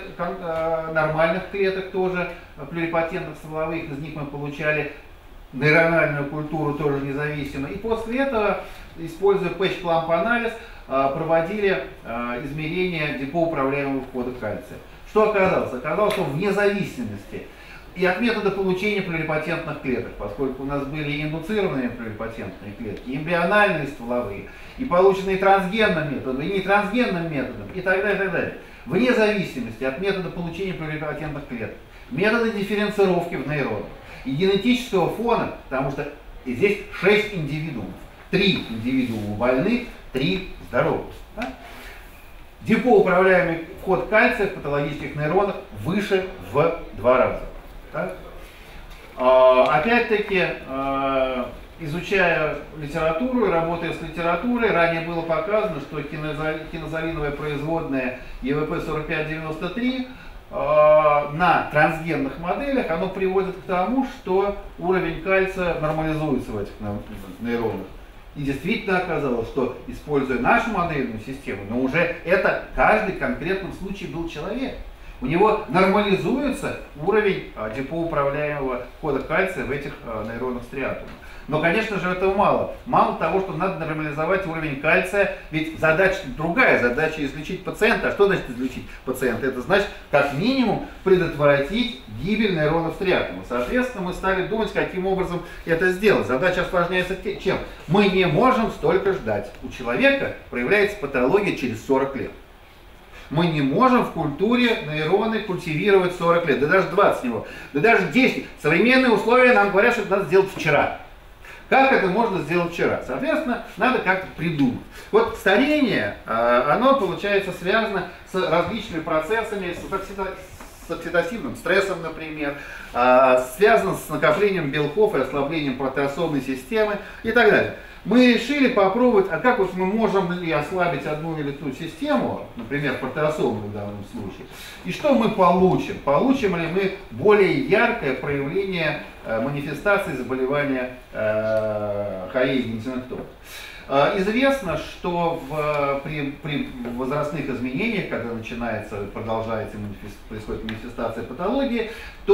клеток тоже, плюрипатентных стволовых, из них мы получали нейрональную культуру тоже независимо. И после этого, используя пэтч-кламп-анализ, проводили измерения депоуправляемого входа кальция. Что оказалось? Оказалось, что вне зависимости и от метода получения плюрипатентных клеток, поскольку у нас были индуцированные плюрипатентные клетки, эмбриональные стволовые, и полученные трансгенным методом, и нетрансгенным методом, и так далее, и так далее. вне зависимости от метода получения плюрипатентных клеток, метода дифференцировки в нейронах и генетического фона, потому что здесь 6 индивидуумов. 3 индивидуума больных, 3 здоровых. Да? Депоуправляемый вход кальция в патологических нейронах выше в 2 раза. Да? Опять-таки, изучая литературу и работая с литературой, ранее было показано, что хинозалиновая производная ЕВП-4593 на трансгенных моделях оно приводит к тому, что уровень кальция нормализуется в этих нейронах. И действительно оказалось, что, используя нашу модельную систему, но уже это каждый конкретном случае был человек. У него нормализуется уровень депоуправляемого входа кальция в этих нейронах стриатума. Но, конечно же, этого мало. Мало того, что надо нормализовать уровень кальция, ведь задача другая, задача излечить пациента. А что значит излечить пациента? Это значит, как минимум, предотвратить гибель нейронов стриатума. Соответственно, мы стали думать, каким образом это сделать. Задача осложняется чем? Мы не можем столько ждать. У человека проявляется патология через 40 лет. Мы не можем в культуре нейроны культивировать 40 лет, да даже 20 него, да даже 10. Современные условия нам говорят, что это надо сделать вчера. Как это можно сделать вчера? Соответственно, надо как-то придумать. Вот старение, оно получается связано с различными процессами, с оксидативным стрессом, например, связано с накоплением белков и ослаблением протеосомной системы и так далее. Мы решили попробовать, а как вот мы можем ли ослабить одну или ту систему, например, протеосомную в данном случае, и что мы получим? Получим ли мы более яркое проявление манифестации заболевания хореи генитинектома? Известно, что при возрастных изменениях, когда продолжается происходит манифестация патологии,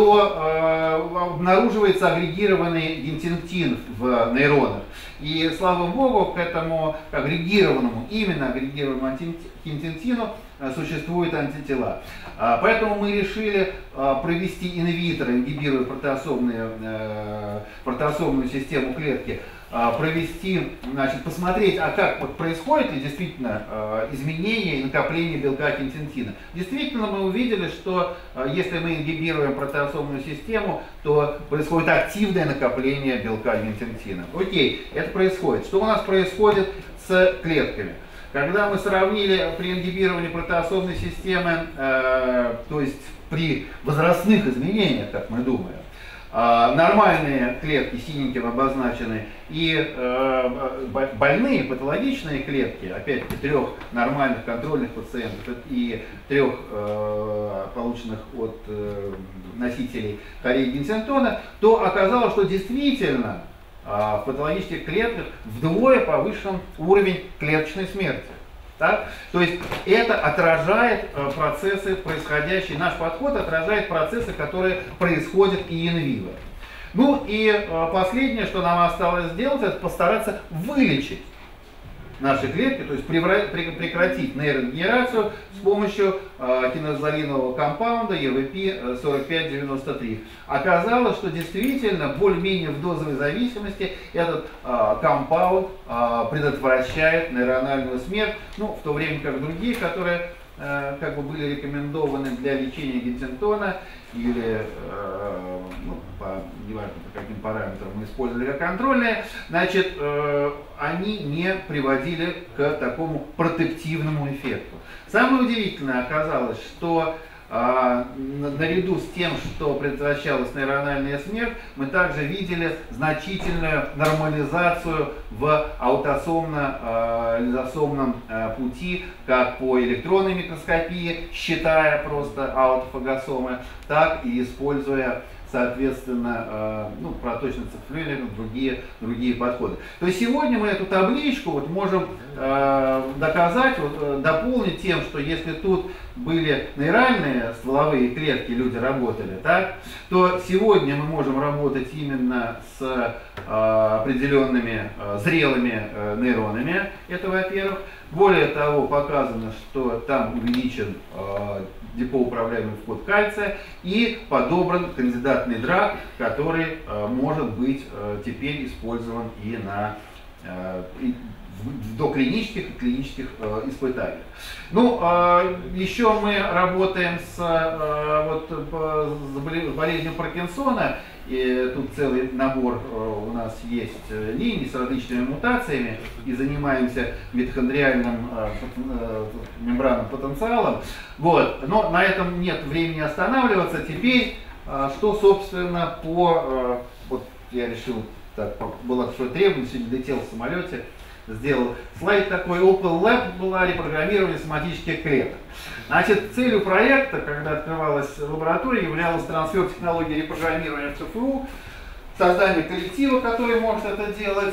то обнаруживается агрегированный генитинектин в нейронах. И слава богу, к этому именно агрегированному генитинектину существуют антитела. Поэтому мы решили провести инвитро, ингибируя протеосомную систему клетки, посмотреть, а как происходит ли действительно изменение и накопление белка генитинектина. Действительно, мы увидели, что если мы ингибируем протеосомную систему, то происходит активное накопление белка генитинектина. Окей, это происходит. Что у нас происходит с клетками? Когда мы сравнили при ингибировании протеосомной системы, то есть при возрастных изменениях, как мы думаем, нормальные клетки синеньким обозначены и больные патологичные клетки, опять-таки 3 нормальных контрольных пациентов и 3 полученных от носителей хореи генитинектона, то оказалось, что действительно в патологических клетках вдвое повышен уровень клеточной смерти. Так? То есть это отражает процессы, происходящие, наш подход отражает процессы, которые происходят и инвиво. Ну и последнее, что нам осталось сделать, это постараться вылечить наши клетки, то есть прекратить нейрогенерацию с помощью хинозалинового компаунда EVP-4593. Оказалось, что действительно более-менее в дозовой зависимости этот компаунд предотвращает нейрональную смерть, ну, в то время как другие, которые были рекомендованы для лечения генитинектона или неважно по каким параметрам мы использовали как контрольные, значит, они не приводили к такому протективному эффекту. Самое удивительное оказалось, что наряду с тем, что предотвращалась нейрональная смерть, мы также видели значительную нормализацию в аутосомно-лизосомном пути, как по электронной микроскопии, считая просто аутофагосомы, так и используя, соответственно, проточный циркулирование, другие подходы. То есть сегодня мы эту табличку можем доказать, дополнить тем, что если тут были нейральные стволовые клетки, люди работали, так, то сегодня мы можем работать именно с определенными зрелыми нейронами, это во-первых. Более того, показано, что там увеличен депоуправляемый вход кальция и подобран кандидатный драг, который может быть теперь использован и доклинических и клинических испытаниях. Ну, еще мы работаем с болезнью Паркинсона, и тут целый набор у нас есть линий с различными мутациями, и занимаемся митохондриальным мембранным потенциалом. Вот. Но на этом нет времени останавливаться. Теперь, что, собственно, вот я решил, так, было такое требование, сегодня летел в самолете, сделал слайд такой. Opal Lab была репрограммирование соматических клеток. Значит, целью проекта, когда открывалась лаборатория, являлась трансфер технологии репрограммирования в КФУ, создание коллектива, который может это делать,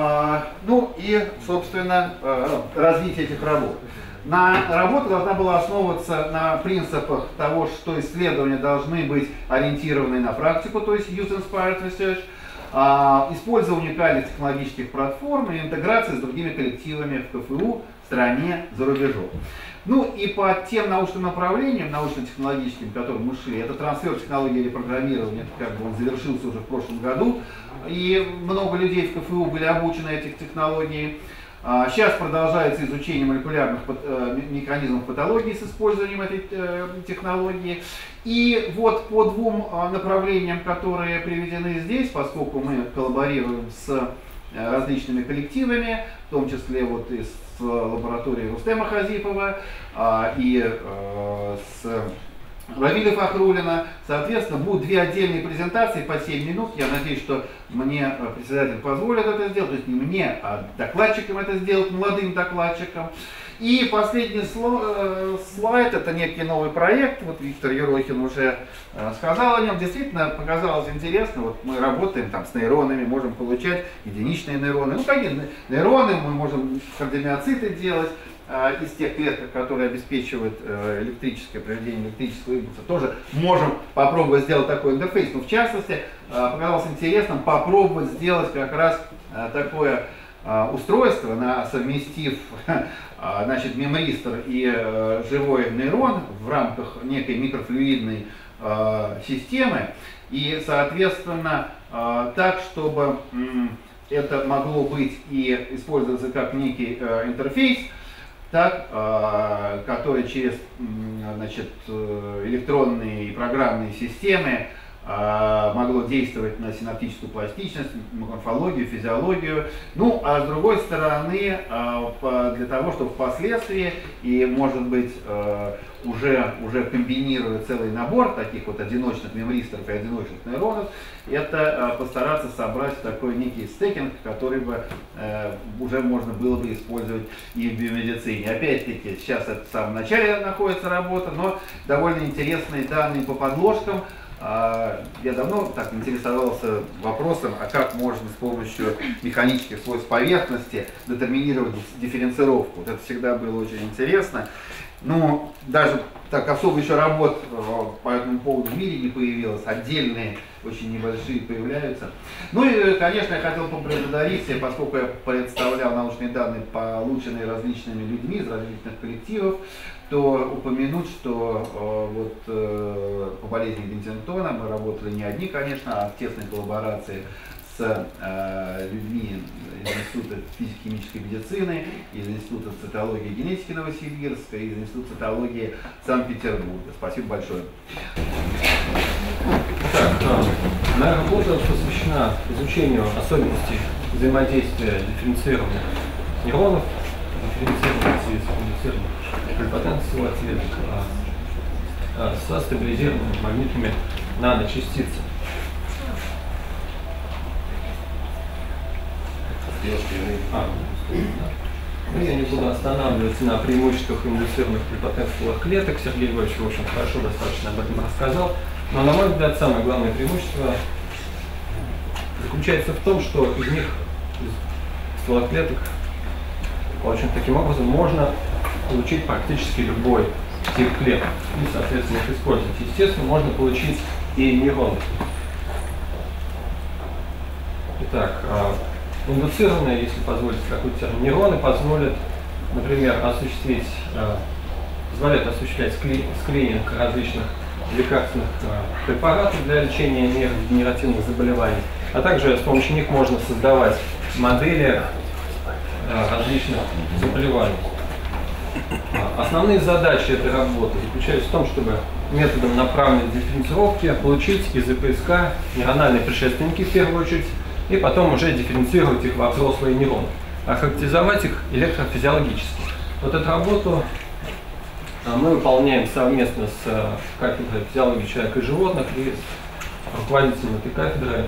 ну и, собственно, развитие этих работ. Работа должна была основываться на принципах того, что исследования должны быть ориентированы на практику, то есть Use-Inspired Research, использование уникальных технологических платформ и интеграция с другими коллективами в КФУ, в стране, за рубежом. Ну и по тем научным направлениям, научно-технологическим, которым мы шли, это трансфер технологии репрограммирования, как бы он завершился уже в прошлом году, и много людей в КФУ были обучены этих технологий. Сейчас продолжается изучение молекулярных механизмов патологии с использованием этой технологии. И вот по двум направлениям, которые приведены здесь, поскольку мы коллаборируем с различными коллективами, в том числе вот и с лабораторией Рустема Хазипова и с Равиля Фахрулина, соответственно, будут две отдельные презентации по 7 минут. Я надеюсь, что мне председатель позволит это сделать, то есть не мне, а докладчикам это сделать, молодым докладчикам. И последний слайд, это некий новый проект, вот Виктор Ерохин уже сказал о нем, действительно показалось интересно, вот мы работаем там с нейронами, можем получать единичные нейроны, ну какие нейроны, мы можем кардиомиоциты делать, из тех клеток, которые обеспечивают проведение электрического импульса, тоже можем попробовать сделать такой интерфейс. Но в частности, показалось интересным попробовать сделать как раз такое устройство, совместив значит, мемристор и живой нейрон в рамках некой микрофлюидной системы. И, соответственно, так, чтобы это могло быть и использоваться как некий интерфейс, так, который через, значит, электронные и программные системы могло действовать на синаптическую пластичность, морфологию, физиологию. Ну, а с другой стороны, для того, чтобы впоследствии, и может быть уже комбинируя целый набор таких вот одиночных мемристоров и одиночных нейронов, это постараться собрать такой некий стекинг, который бы уже можно было бы использовать и в биомедицине. Опять-таки, сейчас это в самом начале находится работа, но довольно интересные данные по подложкам. Я давно так интересовался вопросом, а как можно с помощью механических свойств поверхности детерминировать дифференцировку. Вот это всегда было очень интересно. Но даже так особо еще работ по этому поводу в мире не появилось, отдельные, очень небольшие появляются. Ну и, конечно, я хотел поблагодарить, поскольку я представлял научные данные, полученные различными людьми из различных коллективов, то упомянуть, что по болезни Гантингтона мы работали не одни, конечно, а в тесной коллаборации с людьми из Института физико-химической медицины, из Института цитологии и генетики Новосибирска, из Института цитологии Санкт-Петербурга. Спасибо большое. Моя работа посвящена изучению особенностей взаимодействия дифференцированных нейронов, дифференцированных плюрипотенциального ответа со стабилизированными магнитными наночастицами. Я не буду останавливаться на преимуществах индуцированных плюрипотенциальных клеток. Сергей Львович, в общем, хорошо достаточно об этом рассказал. Но, на мой взгляд, самое главное преимущество заключается в том, что из них, из ствола клеток, очень таким образом можно получить практически любой тип клеток и, соответственно, их использовать. Естественно, можно получить и нейроны. Итак, индуцированные, если позволить какой-то термин, нейроны позволяют, например, позволяют осуществлять скрининг различных лекарственных препаратов для лечения нейродегенеративных заболеваний, а также с помощью них можно создавать модели различных заболеваний. Основные задачи этой работы заключаются в том, чтобы методом направленной дифференцировки получить из ЭПСК нейрональные предшественники в первую очередь, и потом уже дифференцировать их во взрослые нейроны, охарактеризовать их электрофизиологически. Вот эту работу мы выполняем совместно с кафедрой физиологии человека и животных и с руководителем этой кафедры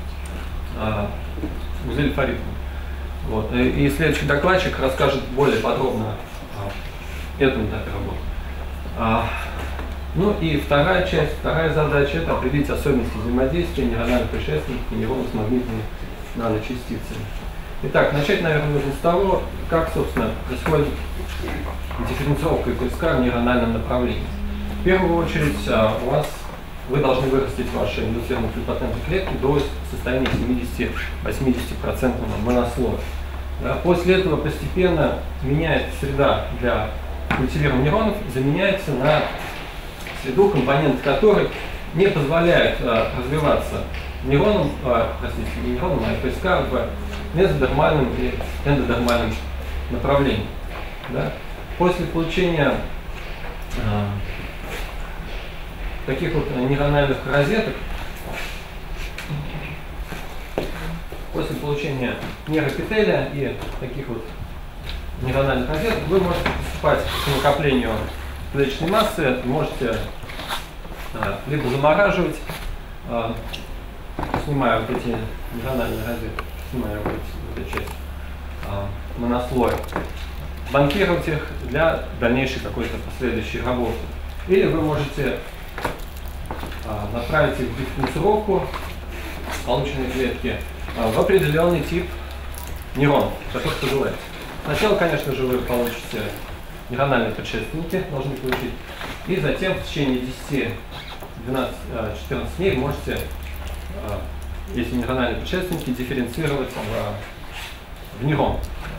Гузель Фаритовной. Вот. И следующий докладчик расскажет более подробно о этом этапе работы. Ну и вторая часть, вторая задача – это определить особенности взаимодействия нейрональных предшественников и нейронов с магнитными наночастицами. Итак, начать, наверное, нужно с того, как, собственно, происходит дифференцировка ЭПСК в нейрональном направлении. В первую очередь, вы должны вырастить ваши индуцированные плюрипотентные клетки до состояния 70-80% монослоя. После этого постепенно меняется среда для культивирования нейронов, заменяется на среду, компоненты которой не позволяют развиваться нейронам, простите, не нейронам, а ЭПСК в мезодермальном и эндодермальном направлении. Да? После получения таких вот нейрональных розеток, после получения нейроэпителия и таких вот нейрональных розеток, вы можете приступать к накоплению клеточной массы, можете либо замораживать, снимая вот эти нейрональные розетки, снимая вот эту часть монослоя, банкировать их для дальнейшей какой-то последующей работы. Или вы можете направить их в дифференцировку полученной клетки в определенный тип нейронов, которых пожелаете. Сначала, конечно же, вы получите нейрональные предшественники, должны получить, и затем в течение 10, 12, 14 дней можете эти нейрональные предшественники дифференцировать в нейрон.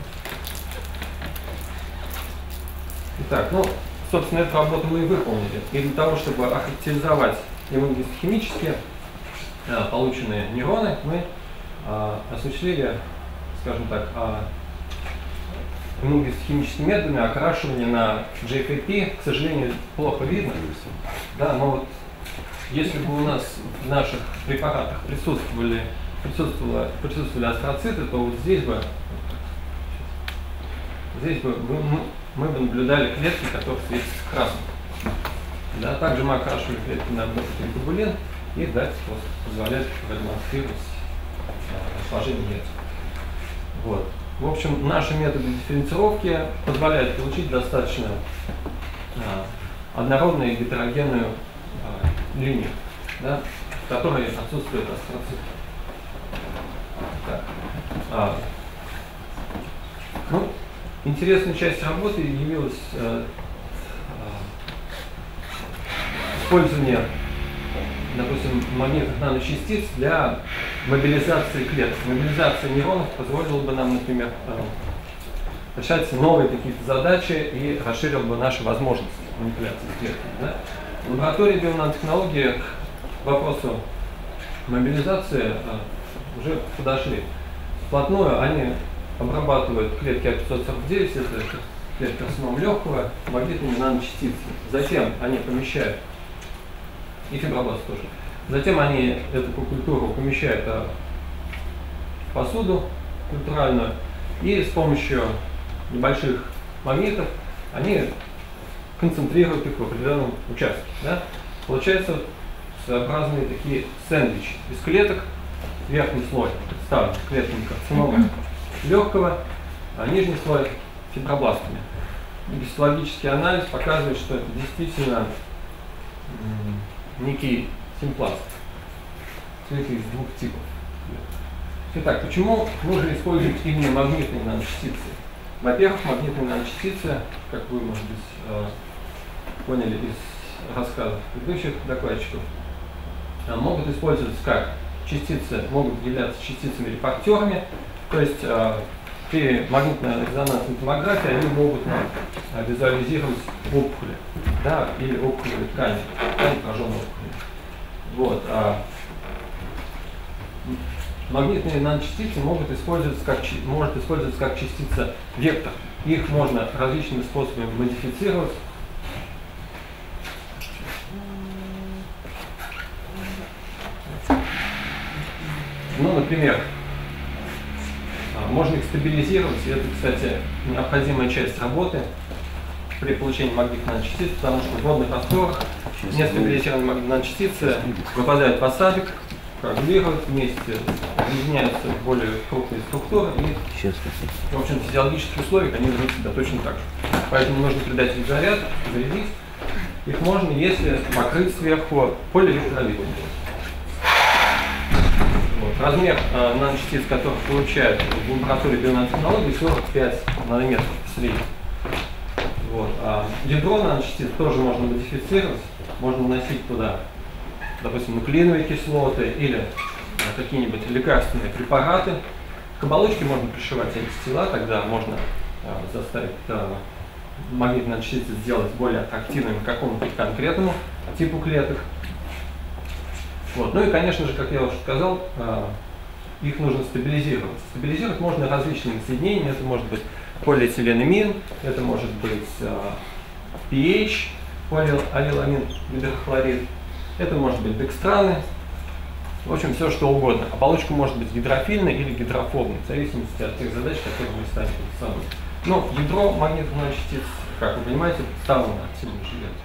Итак, ну, собственно, эту работу мы и выполнили. И для того, чтобы охарактеризовать иммуногистохимически полученные нейроны, мы осуществили, скажем так, иммуногистохимическими методами окрашивание на GFAP. К сожалению, плохо видно. Да, но вот если бы у нас в наших препаратах присутствовали астроциты, то вот здесь бы мы бы наблюдали клетки, которые светятся красным. Да, также мы окрашивали клетки на глобулин, и дальше позволяет продемонстрировать расположение яиц. Вот. В общем, наши методы дифференцировки позволяют получить достаточно однородную и гетерогенную линию, да, в которой отсутствует астроцит. Ну, интересной частью работы явилось использование, допустим, магнитных наночастиц для мобилизации клеток. Мобилизация нейронов позволила бы нам, например, решать новые какие-то задачи и расширила бы наши возможности манипуляции с клетками. Да? В лаборатории бионанотехнологии к вопросу мобилизации уже подошли. Вплотную они обрабатывают клетки А549, это клетки карцинома легкого, магнитными наночастицами. Затем они помещают, и фибробласт тоже. Затем они эту культуру помещают в посуду культуральную, и с помощью небольших магнитов они концентрируют их в определенном участке. Да? Получается своеобразные такие сэндвичи из клеток. Верхний слой представлен клетками карцинома легкого, а нижний слой фибробластами. Гистологический анализ показывает, что это действительно некий симпласт, клетки из двух типов. Итак, почему нужно использовать именно магнитные наночастицы? Во-первых, магнитные наночастицы, как вы, может быть, поняли из рассказов предыдущих докладчиков, могут использоваться как частицы, могут являться частицами-репортерами, то есть при магнитно-резонансной томографии они могут визуализировать опухоли, да, или опухолевые ткани, ткани пораженной опухоли. Вот. магнитные наночастицы может использоваться как частица вектор. Их можно различными способами модифицировать. Ну, например, можно их стабилизировать, и это, кстати, необходимая часть работы при получении магнитных наночастиц, потому что в водных растворах нестабилизированные магнитные наночастицы выпадают в осадок, коагулируют вместе, объединяются в более крупные структуры, и, в общем, в физиологических условиях они ведут себя точно так же. Поэтому нужно придать их заряд, зарядить. Их можно, если покрыть сверху полиэлектровидом. Размер наночастиц, которых получают в лаборатории бионанотехнологий, 45 нанометров в среднем. Вот. Ядро наночастиц тоже можно модифицировать, можно вносить туда, допустим, нуклеиновые кислоты или какие-нибудь лекарственные препараты. К оболочке можно пришивать антитела, тогда можно заставить магнитные наночастицы сделать более аттрактивными к какому-то конкретному типу клеток. Вот. Ну и, конечно же, как я уже сказал, их нужно стабилизировать. Стабилизировать можно различными соединениями. Это может быть полиэтиленамин, это может быть pH, полиалиламин гидрохлорид, это может быть декстраны, в общем, все что угодно. Оболочка может быть гидрофильной или гидрофобной, в зависимости от тех задач, которые мы ставим перед собой. Но ядро магнитных наночастиц, как вы понимаете, представлено активным железом.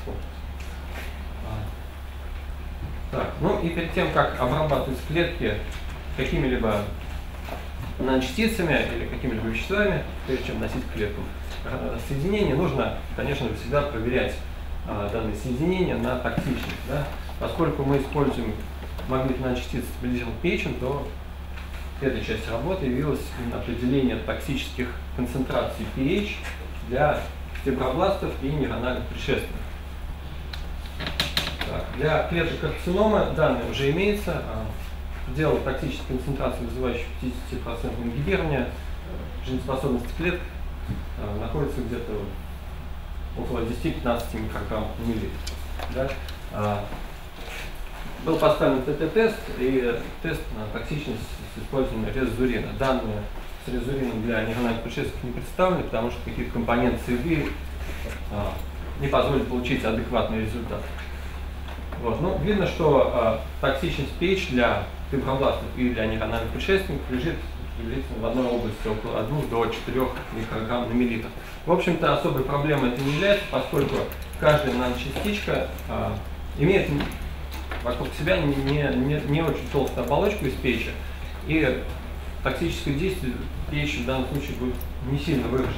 Так, ну и перед тем, как обрабатывать клетки какими-либо наночастицами или какими-либо веществами, прежде чем вносить в клетку соединение, нужно, конечно же, всегда проверять данные соединения на токсичность. Да? Поскольку мы используем магнитные наночастицы стабилизированных pH, то этой частью работы явилось именно определение токсических концентраций pH для фибробластов и нейрональных предшественников. Для клеток карцинома данные уже имеется. Предел токсической концентрации, вызывающей 50% ингибирования жизнеспособности клеток, находится где-то около 10-15 микрограмм в миллилитр. Да? Был поставлен ТТ-тест и тест на токсичность с использованием резурина. Данные с резурином для нейрональных предшественников не представлены, потому что какие-то компоненты среды не позволят получить адекватный результат. Вот. Ну, видно, что токсичность pH для фибробластов и для нейрональных предшественников лежит в одной области около 1 до 4 микрограмм на миллилитр. В общем-то, особой проблемой это не является, поскольку каждая наночастичка имеет вокруг себя не очень толстую оболочку из pH, и токсическое действие pH в данном случае будет не сильно выражено.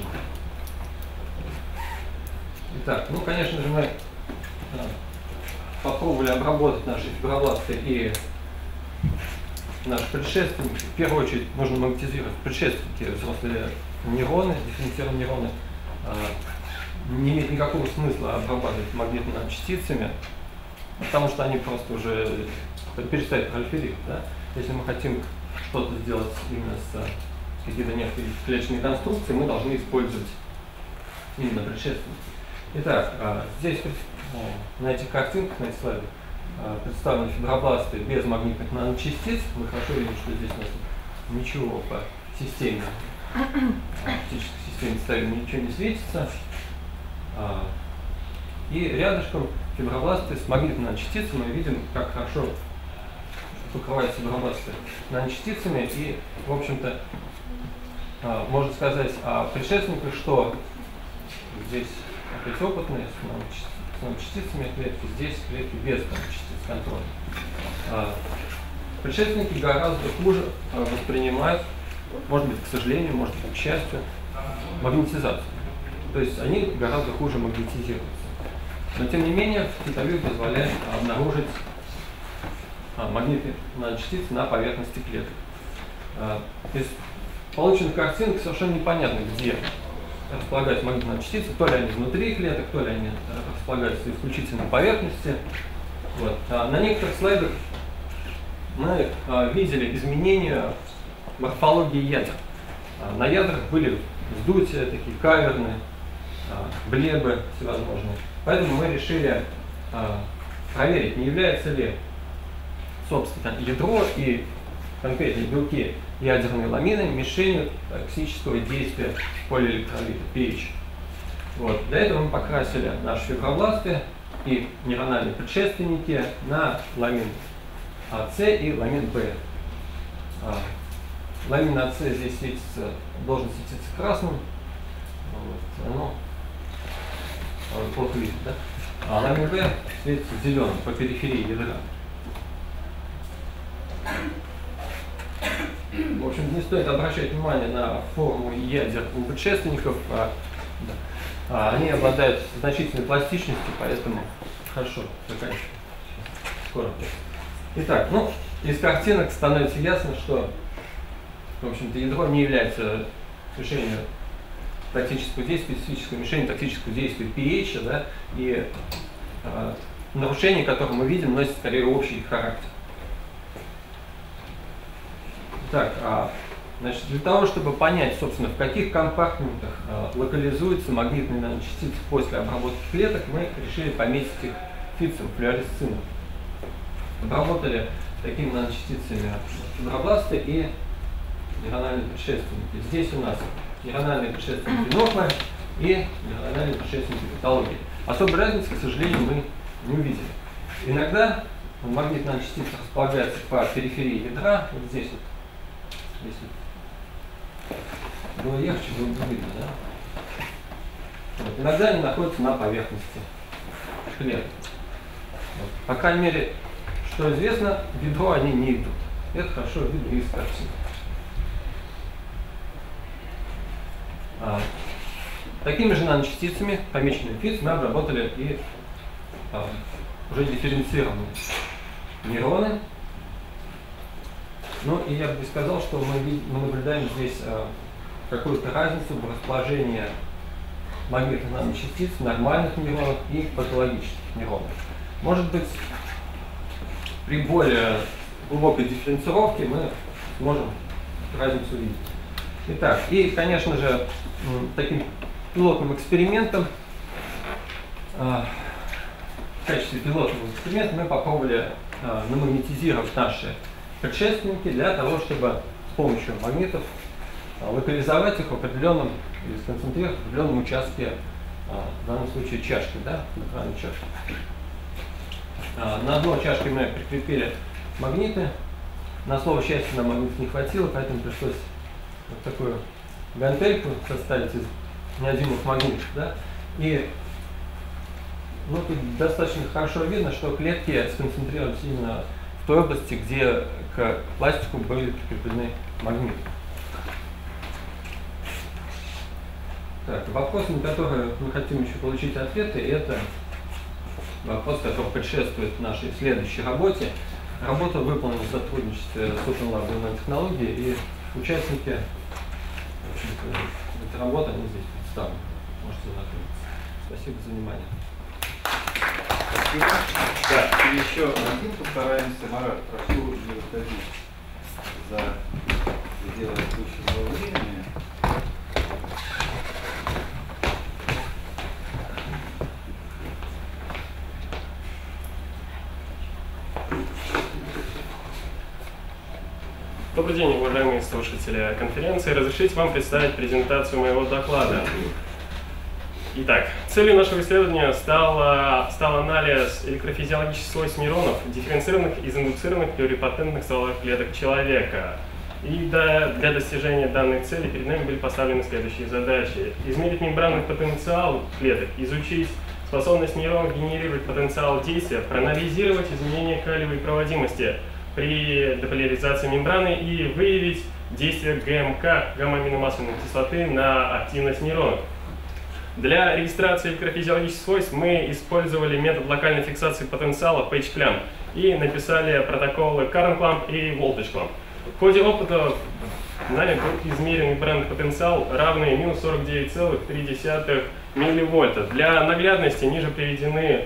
Итак, ну, конечно же, мы попробовали обработать наши фибробласты и наши предшественники. В первую очередь нужно магнетизировать предшественники, взрослые нейроны, дифференцированные нейроны. Не имеет никакого смысла обрабатывать магнитными наночастицами, потому что они просто уже перестают пролиферировать. Да? Если мы хотим что-то сделать именно с какие-то некоторые клеточные конструкции, мы должны использовать именно предшественники. Итак, здесь на этих картинках, на этих слайдах представлены фибробласты без магнитных наночастиц. Вы хорошо видите, что здесь у нас ничего по системе, оптической системе ставим, ничего не светится. И рядышком фибробласты с магнитными наночастицами. Мы видим, как хорошо покрываются фибробласты наночастицами. И, в общем-то, можно сказать о предшественниках, что здесь опять опытные с наночастицами клетки, здесь клетки без наночастиц контроля. Предшественники гораздо хуже воспринимают, может быть, к сожалению, может быть, к счастью, магнетизацию. То есть они гораздо хуже магнетизируются. Но тем не менее, фотовир позволяет обнаружить магнитные наночастицы на поверхности клеток. Из полученных картинок совершенно непонятно, где располагаются магнитные наночастицы, то ли они внутри клеток, то ли они располагаются исключительно на поверхности. Вот. На некоторых слайдах мы видели изменения морфологии ядер. На ядрах были вздутия, такие каверны, блебы всевозможные. Поэтому мы решили проверить, не является ли, собственно, ядро и конкретные белки ядерной ламины мишенью токсического действия полиэлектролита pH. Вот. Для этого мы покрасили наши фибробласты и нейрональные предшественники на ламин АС и ламин Б. Ламин АС здесь должен светиться красным, вот. Оно плохо видно, да? А ламин Б светится зеленым по периферии ядра. В общем, не стоит обращать внимание на форму ядер у предшественников. Они обладают значительной пластичностью, поэтому хорошо заканчиваем. Скоро. Итак, ну, из картинок становится ясно, что, в общем-то, ядро не является мишенью токсического действия, специфической мишенью токсического действия pH, да, и нарушения, которые мы видим, носят скорее общий характер. Так, значит, для того, чтобы понять, собственно, в каких компартментах локализуются магнитные наночастицы после обработки клеток, мы решили пометить их фицем, флуоресцином. Обработали такими наночастицами фибробласты и нейрональные предшественники. Здесь у нас нейрональные предшественники нормы и нейрональные предшественники патологии. Особой разницы, к сожалению, мы не увидели. Иногда магнитные наночастицы располагаются по периферии ядра, вот здесь вот. Если было легче, было бы видно, да? Вот. Иногда они находятся на поверхности клеток. Вот. По крайней мере, что известно, в ядро они не идут. Это хорошо видно из картины. Такими же наночастицами, помеченными ФИЦ, мы обработали и уже дифференцированные нейроны. Ну и я бы сказал, что мы наблюдаем здесь какую-то разницу в расположении магнитных наночастиц, нормальных нейронов и патологических нейронов. Может быть, при более глубокой дифференцировке мы сможем разницу увидеть. Итак, и, конечно же, таким пилотным экспериментом, в качестве пилотного эксперимента мы попробовали намагнетизировать наши предшественники для того, чтобы с помощью магнитов локализовать их в определенном или сконцентрировать в определенном участке, в данном случае чашки, да, экрана чашки. На одной чашке мы прикрепили магниты. На слово счастье нам магнитов не хватило, поэтому пришлось вот такую гантельку составить из неодимых магнитов, да. И ну, тут достаточно хорошо видно, что клетки сконцентрировались именно в той области, где к пластику были прикреплены магниты. Так, вопросы, на которые мы хотим еще получить ответы, это вопрос, который предшествует нашей следующей работе. Работа выполнена в сотрудничестве с Open Lab нанотехнологии, и участники этой работы, они здесь представлены. Можете знакомиться. Спасибо за внимание. Спасибо. Да, и еще один постараемся. Марат, прошу не выходить за пределы отпущенного времени. Добрый день, уважаемые слушатели конференции. Разрешите вам представить презентацию моего доклада. Итак, целью нашего исследования стал анализ электрофизиологических свойств нейронов, дифференцированных из индуцированных плюрипатентных стволовых клеток человека. И для достижения данной цели перед нами были поставлены следующие задачи. Измерить мембранный потенциал клеток, изучить способность нейронов генерировать потенциал действия, проанализировать изменения калиевой проводимости при деполяризации мембраны и выявить действие ГМК, гамма-аминомасляной кислоты, на активность нейронов. Для регистрации электрофизиологических свойств мы использовали метод локальной фиксации потенциала PageClamp и написали протоколы CurrentClamp и VoltageClamp. В ходе опыта нами был измерен мембранный потенциал, равный минус 49,3 милливольта. Для наглядности ниже приведены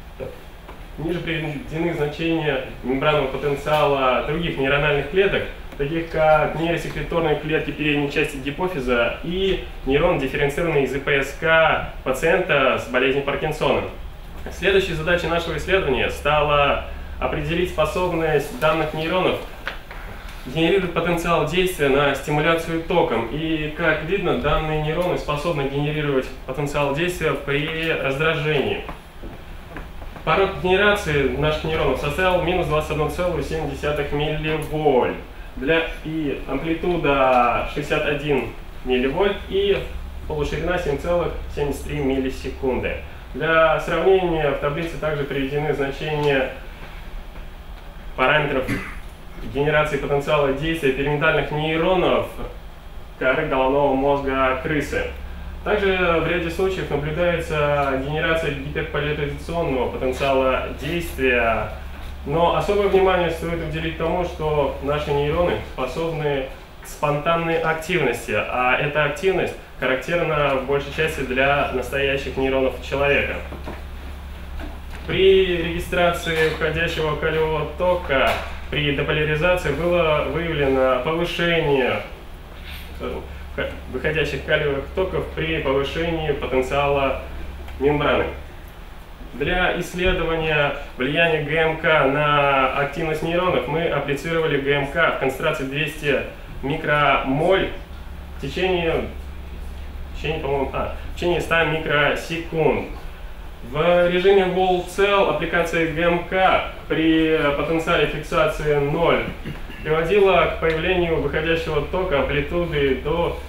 значения мембранного потенциала других нейрональных клеток, таких как нейросекреторные клетки передней части гипофиза и нейрон, дифференцированный из ИПСК пациента с болезнью Паркинсона. Следующей задачей нашего исследования стала определить способность данных нейронов генерирует потенциал действия на стимуляцию током. И, как видно, данные нейроны способны генерировать потенциал действия при раздражении. Порог генерации наших нейронов составил минус 21,7 милливольт. И амплитуда 61 милливольт и полуширина 7,73 миллисекунды. Для сравнения в таблице также приведены значения параметров генерации потенциала действия перинатальных нейронов коры головного мозга крысы. Также в ряде случаев наблюдается генерация гиперполяризационного потенциала действия, но особое внимание стоит уделить тому, что наши нейроны способны к спонтанной активности, а эта активность характерна в большей части для настоящих нейронов человека. При регистрации входящего калиевого тока при деполяризации было выявлено повышение выходящих калиевых токов при повышении потенциала мембраны. Для исследования влияния ГМК на активность нейронов мы апплицировали ГМК в концентрации 200 микромоль в течение 100 микросекунд. В режиме Wall Cell аппликация ГМК при потенциале фиксации 0 приводила к появлению выходящего тока амплитуды до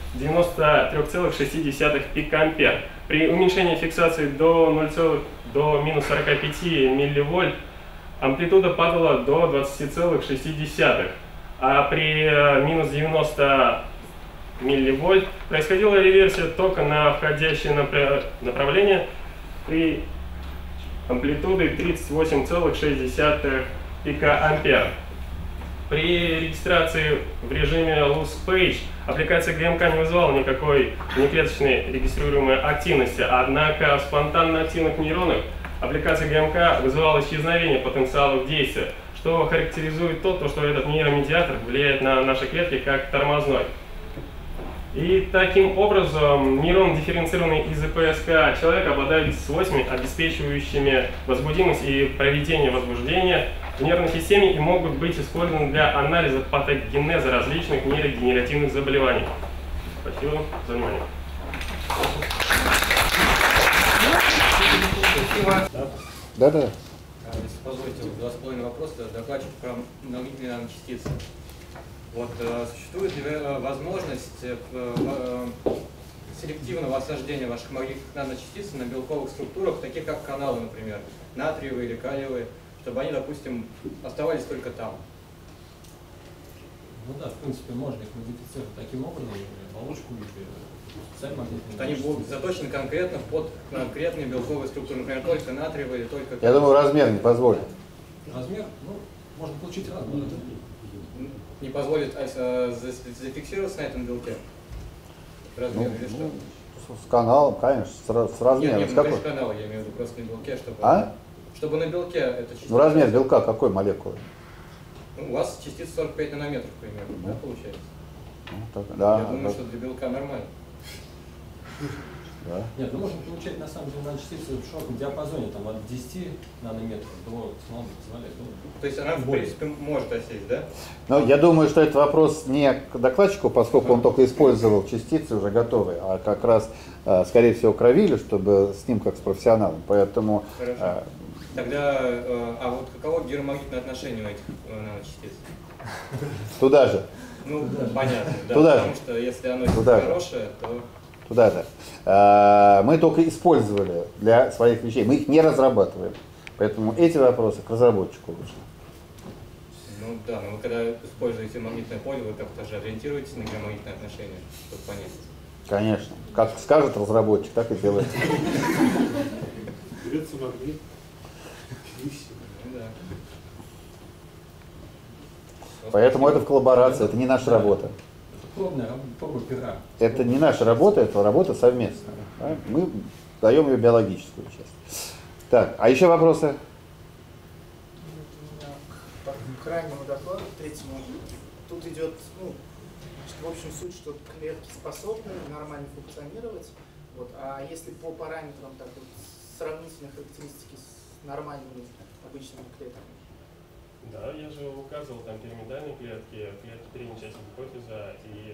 93,6 пикоампер. При уменьшении фиксации до минус 45 милливольт амплитуда падала до 20,6, а при минус 90 милливольт происходила реверсия тока на входящее направление при амплитуде 38,6 пикоампер. При регистрации в режиме Loose Page аппликация ГМК не вызывала никакой внеклеточной регистрируемой активности, однако в спонтанно активных нейронах аппликация ГМК вызывала исчезновение потенциалов действия, что характеризует то, что этот нейромедиатор влияет на наши клетки как тормозной. И таким образом нейрон, дифференцированный из ИПСК человека, обладает свойствами, обеспечивающими возбудимость и проведение возбуждения в нервной системе и могут быть использованы для анализа патогенеза различных нейрогенеративных заболеваний. Спасибо за внимание. Да-да. Если позволите, 2,5 вопроса. Докладчик про многие наночастицы. Вот, существует ли возможность селективного осаждения ваших магнитных наночастиц на белковых структурах, таких как каналы, например, натриевые или калиевые, чтобы они, допустим, оставались только там? Ну да, в принципе, можно их модифицировать таким образом, оболочку или специально магнитные. Что они будут заточены конкретно под конкретные белковые структуры, например, только натриевые или только... Я думаю, размер не позволит. Размер? Ну, можно получить размер. Не позволит зафиксироваться на этом белке? Размер или что? С каналом, конечно, с размером. Нет, не канал, я имею в виду просто на белке, чтобы... А? Чтобы на белке это частица... Ну, размер белка какой молекулы? Ну, у вас частица 45 нанометров примерно, да, получается? Ну, так, да, я думаю, что для белка нормально. Да. Нет, ну можно получать на самом деле наночастицы в широком диапазоне, там от 10 нанометров до технологии позволяет. Ну, то есть она, в принципе, может осесть, да? Ну, я думаю, что это вопрос не к докладчику, поскольку он только использовал частицы уже готовые, а как раз, скорее всего, к Равилю, чтобы с ним как с профессионалом. Поэтому... Хорошо. Тогда, а вот каково гиромагнитное отношение у этих наночастиц? Туда же. Ну, понятно, да. Туда потому же. что если оно хорошее, то... Туда же. Мы только использовали для своих вещей, мы их не разрабатываем. Поэтому эти вопросы к разработчику лучше. Ну да, но вы когда используете магнитное поле, вы как-то же ориентируетесь на геомагнитное отношение, чтобы понять. Конечно. Как скажет разработчик, так и делает. Берется магнит. Да. Поэтому это в коллаборации, это не наша работа. Проба пера. Это не наша работа, это работа совместная. Да? Мы даем ее биологическую часть. Так, а еще вопросы? К раннему докладу, к третьему, тут идет, ну, в общем, суть, что клетки способны нормально функционировать, вот, а если по параметрам так вот, сравнительной характеристики с нормальными обычными клетками, Да, я же указывал там пирамидальные клетки, клетки передней части гипофиза и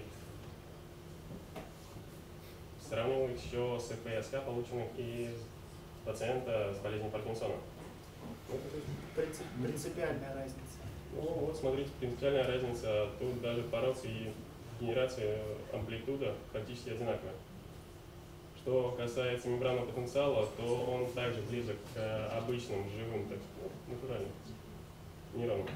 сравнивал их еще с ПСК, полученных из пациента с болезнью Паркинсона. Принципиальная разница. Ну вот, смотрите, принципиальная разница. Тут даже порос и генерация амплитуда практически одинаковая. Что касается мембранного потенциала, то он также близок к обычным живым, так сказать, натуральным нейронам.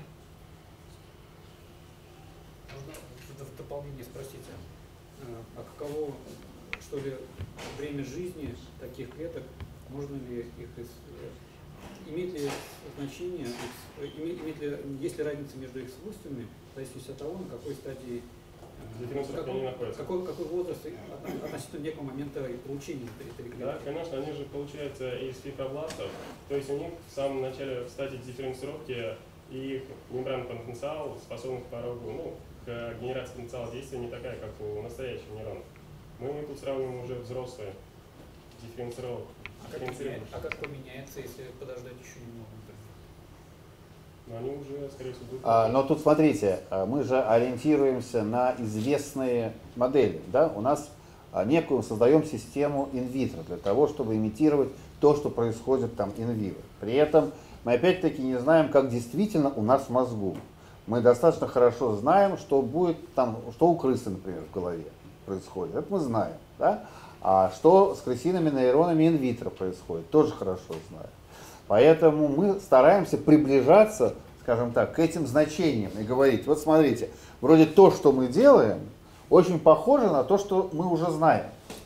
Можно в дополнение спросить, а каково, что ли, время жизни таких клеток, можно ли их имеет ли значение, есть ли разница между их свойствами, в зависимости от того, на какой стадии, какой возраст относительно некого момента получения этой клетки? Да, конечно, они же получаются из фибробластов, то есть у них в самом начале в стадии дифференцировки их мембранный потенциал, способность к порогу, ну, к генерации потенциала действия не такая, как у настоящих нейронов. Мы тут сравниваем уже взрослые дифференцировок. А как поменяется, если подождать еще немного? Но они уже, скорее всего, будут... Но тут смотрите, мы же ориентируемся на известные модели. Да? У нас некую создаем систему инвитро для того, чтобы имитировать то, что происходит там инвиво. При этом мы опять-таки не знаем, как действительно у нас в мозгу. Мы достаточно хорошо знаем, что будет там, что у крысы, например, в голове происходит. Это мы знаем. Да? А что с крысиными нейронами инвитро происходит, тоже хорошо знаем. Поэтому мы стараемся приближаться, скажем так, к этим значениям и говорить, вот смотрите, вроде то, что мы делаем, очень похоже на то, что мы уже знаем.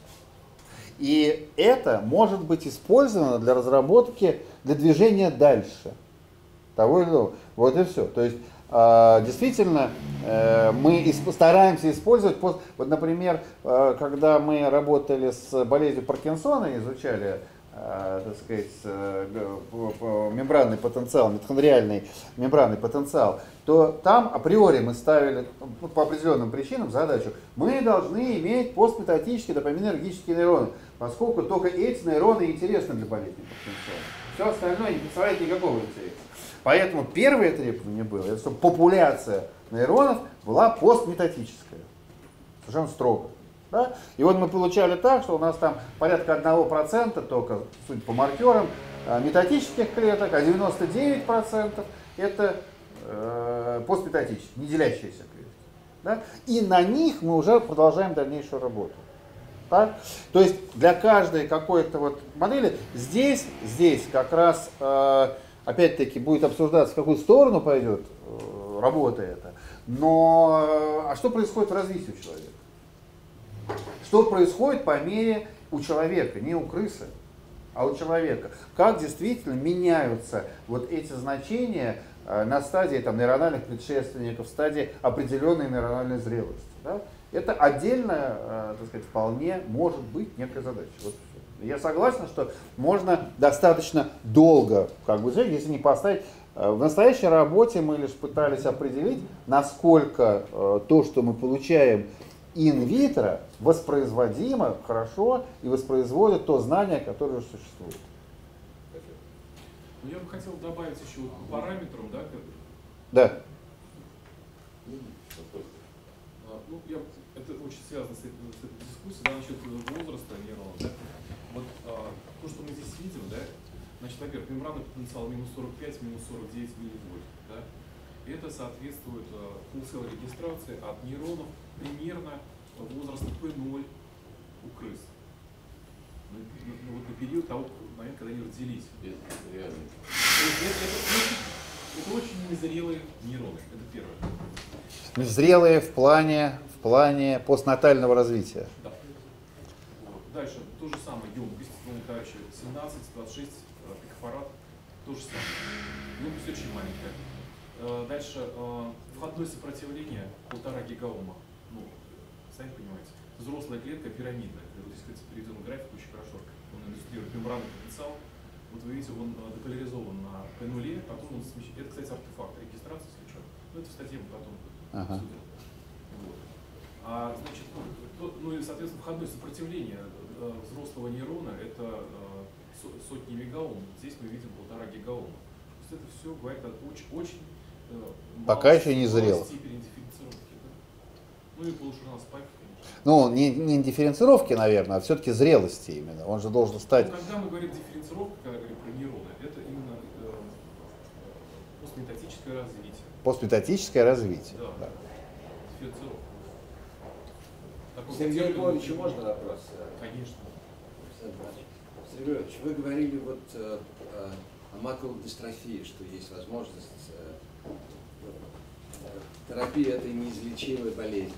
И это может быть использовано для разработки, для движения дальше. Того или иного. Вот и все. То есть действительно мы стараемся использовать, вот, например, когда мы работали с болезнью Паркинсона, изучали, так сказать, мембранный потенциал, митохондриальный мембранный потенциал, то там априори мы ставили по определенным причинам задачу: мы должны иметь постметатические допаминергические нейроны, поскольку только эти нейроны интересны для болезни Паркинсона. Все остальное не представляет никакого интереса. Поэтому первое требование было, это чтобы популяция нейронов была постметатическая, совершенно строго. Да? И вот мы получали так, что у нас там порядка 1% только, судя по маркерам, метатических клеток, а 99% это постметатические, не делящиеся клетки. Да? И на них мы уже продолжаем дальнейшую работу. Так? То есть для каждой какой-то вот модели здесь как раз опять-таки будет обсуждаться, в какую сторону пойдет работа эта. Но а что происходит в развитии у человека? Что происходит по мере у человека, не у крысы, а у человека? Как действительно меняются вот эти значения на стадии там, нейрональных предшественников, в стадии определенной нейрональной зрелости? Да? Это отдельно, так сказать, вполне может быть некая задача. Вот. Я согласен, что можно достаточно долго, как бы, если не поставить. В настоящей работе мы лишь пытались определить, насколько то, что мы получаем инвитро, воспроизводимо хорошо и воспроизводит то знание, которое уже существует. Я бы хотел добавить еще по параметрам, да? Да. Ну, это очень связано с этой дискуссией, да, насчет возраста нейронов, да. Вот то, что мы здесь видим, да, значит, во-первых, мембранный потенциал минус 45, минус 49 милливольт, да. Это соответствует full-cell регистрации от нейронов примерно возраста P0 у крыс. Вот на период того момента, когда они родились. Это очень незрелые нейроны, это первое. Незрелые в плане постнатального развития. Да. Вот. Дальше то же самое, емкость, короче, 17-26 пикофарад, то же самое. Емкость очень маленькая. Дальше входное сопротивление 1,5 гигаома. Ну, сами понимаете. Взрослая клетка пирамидная. Вот здесь, кстати, переведен график очень хорошо. Он иллюстрирует мембранный потенциал. Вот вы видите, он деполяризован на P0, потом он смещается. Это, кстати, артефакт регистрации, если что. Ну, это в статье мы потом обсудим. Вот. Значит, ну и, соответственно, входное сопротивление взрослого нейрона это сотни мегаом. Здесь мы видим 1,5 гигаома. То есть это все говорит о очень Пока еще не зрело. Ну и полушарного спайка, конечно. Ну, не дифференцировки, наверное, а все-таки зрелости именно. Он же должен стать... Ну, когда мы говорим дифференцировка, когда говорим про нейроны, это именно постметатическое развитие. Постметатическое развитие. Да. Дифференцировка. Сергею Львовичу можно вопрос? Конечно. Сергей Львович, вы говорили вот о макулодистрофии, что есть возможность терапии этой неизлечимой болезни.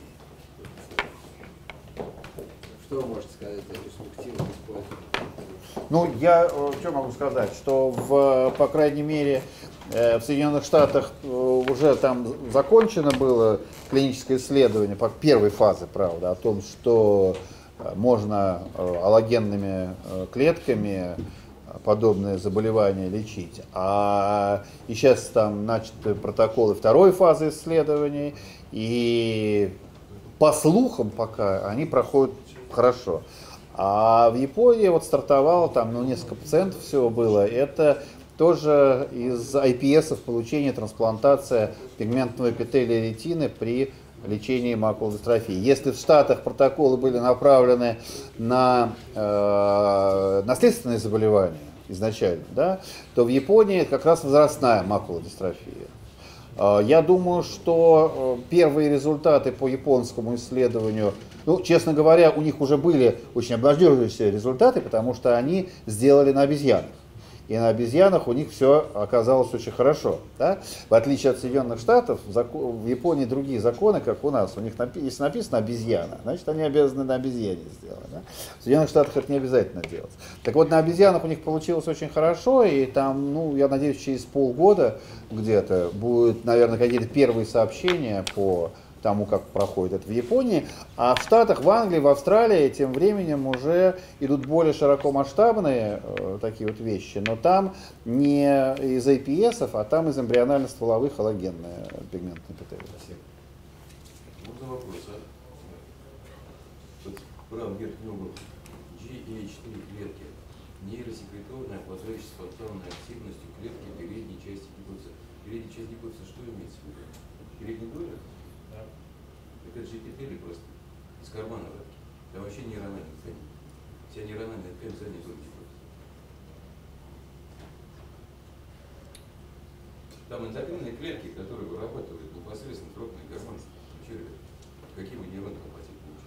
Что вы можете сказать о перспективах использования? Ну, я что могу сказать, что по крайней мере, в Соединенных Штатах уже там закончено было клиническое исследование по первой фазе, правда, о том, что можно аллогенными клетками подобные заболевания лечить. И сейчас там начаты протоколы второй фазы исследований, и по слухам пока они проходят хорошо. А в Японии вот стартовало там, несколько пациентов всего было. Это тоже из IPS получение трансплантация пигментного эпителия ретины при лечении макулодистрофии. Если в Штатах протоколы были направлены на наследственные заболевания изначально, да, то в Японии как раз возрастная макулодистрофия. Я думаю, что первые результаты по японскому исследованию, честно говоря, у них уже были очень обнадеживающие результаты, потому что они сделали на обезьянах. И на обезьянах у них все оказалось очень хорошо. Да? В отличие от Соединенных Штатов, в Японии другие законы, как у нас. У них если написано обезьяна, значит они обязаны на обезьяне сделать. Да? В Соединенных Штатах это не обязательно делать. Так вот, на обезьянах у них получилось очень хорошо, и там, я надеюсь, через полгода где-то будут, наверное, какие-то первые сообщения по тому, как проходит это в Японии, а в Штатах, в Англии, в Австралии тем временем уже идут более широкомасштабные такие вот вещи, но там не из IPS, а там из эмбрионально-стволовых аллогенные пигментные эпителии. Можно вопрос, GH3 клетки, нейросекреторная, обладающая спонтанной активностью клетки передней части гипофиза. Передняя часть гипофиза что имеется в виду? Передний доля? Это же эпителий просто из кармана вратки. Там вообще нейрональная ткань. Вся нейрональная ткань задней только гипофиза. Там эндокринные клетки, которые вырабатывают непосредственно тропные гормоны. Какие вы нейроны хотите получить?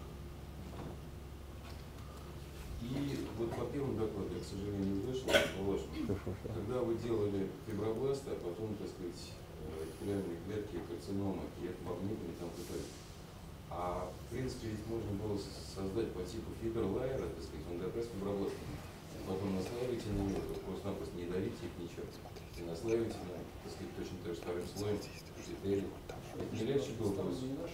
И вот по первому докладу, я, к сожалению, не услышал, когда вы делали фибробласты, а потом, так сказать, эпителиальные клетки, карциномы, и магнитами там пытались. А в принципе ведь можно было создать по типу фиберлайера, так сказать, он как раз фибробластами. Потом наслаиваете на него, просто-напросто не давите их ничего. И наслаиваете на, так сказать, точно так же вторым слоем эпителий. Это не легче было там?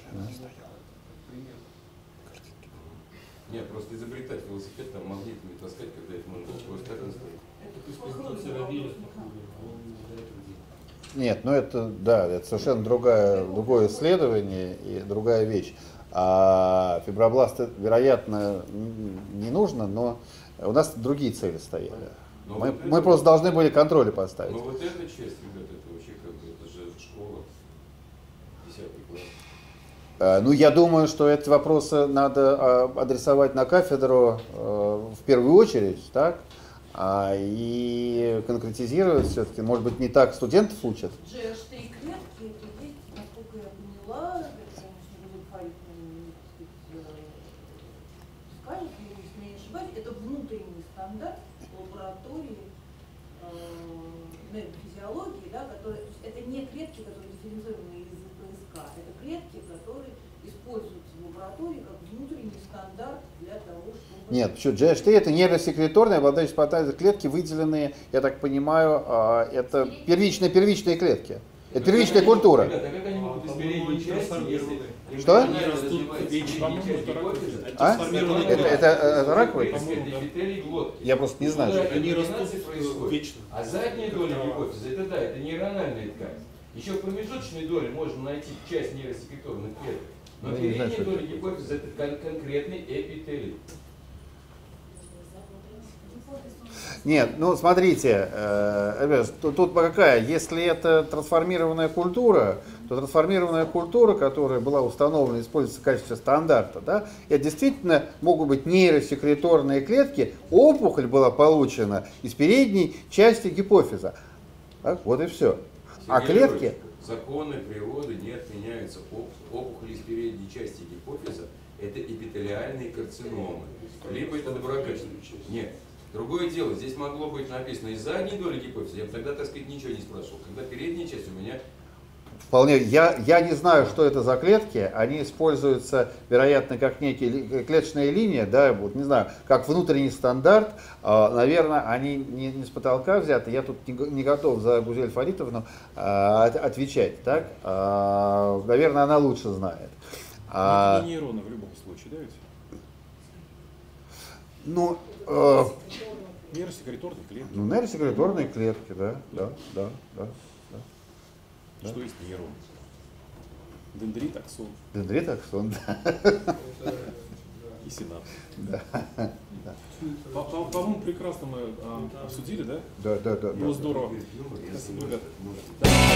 Нет, просто изобретать велосипед, там магнитами таскать, когда это можно было просто так наставить. Нет, это совершенно другое исследование и другая вещь. А фибробласты, вероятно, не нужно, но у нас другие цели стояли. Мы просто должны были контроли поставить. Но вот эта часть, ребята, это вообще это же школа, 10 класс. Я думаю, что эти вопросы надо адресовать на кафедру в первую очередь, так? И конкретизировать все-таки, может быть, не так студентов учат. GH3 клетки, это есть, насколько я поняла, это, конечно, будет скажет, если не ошибаюсь, это внутренний стандарт лаборатории нейрофизиологии, да, которые, это не клетки, которые дифференцированы из ПСК, это клетки, которые используются в лаборатории как внутренний стандарт для того, чтобы... Нет, GH3 это нейросекреторные, обладающие спонтанной клетки, выделенные, я так понимаю, это первичные клетки. Это первичная культура. Ребята, как они могут из передней части, если... Что? Это раковые? Я просто не знаю. Они растут вечно. А задняя доля гипофиза, это нейрональная ткань. Еще в промежуточной доле можно найти часть нейросекреторных клеток. Но передняя доля гипофиза это конкретный эпителий. Нет, ну смотрите, тут какая, если это трансформированная культура, то трансформированная культура, которая была установлена, используется в качестве стандарта, да, это действительно могут быть нейросекреторные клетки, опухоль была получена из передней части гипофиза. Так, вот и все. А клетки... Законы природы не отменяются. Опухоли из передней части гипофиза – это эпителиальные карциномы. Либо это доброкачественные. Нет. Другое дело, здесь могло быть написано из задней доли гипофиза, я бы тогда, так сказать, ничего не спрашивал. Когда передняя часть у меня... Вполне. Я не знаю, что это за клетки. Они используются, вероятно, как некие клеточные линии, да, вот, не знаю, как внутренний стандарт. Наверное, они не с потолка взяты. Я тут не готов за Гузель Фаритовну отвечать. Так? Наверное, она лучше знает. Это не нейроны в любом случае, да, ведь? Ну, нейросекреторные клетки. Ну, нейросекреторные клетки, да. Что есть нейрон? Дендрит, аксон. Дендрит, аксон, да. И синапс. Да. По-моему, прекрасно мы обсудили, да? Да. Было здорово. Спасибо, ребята.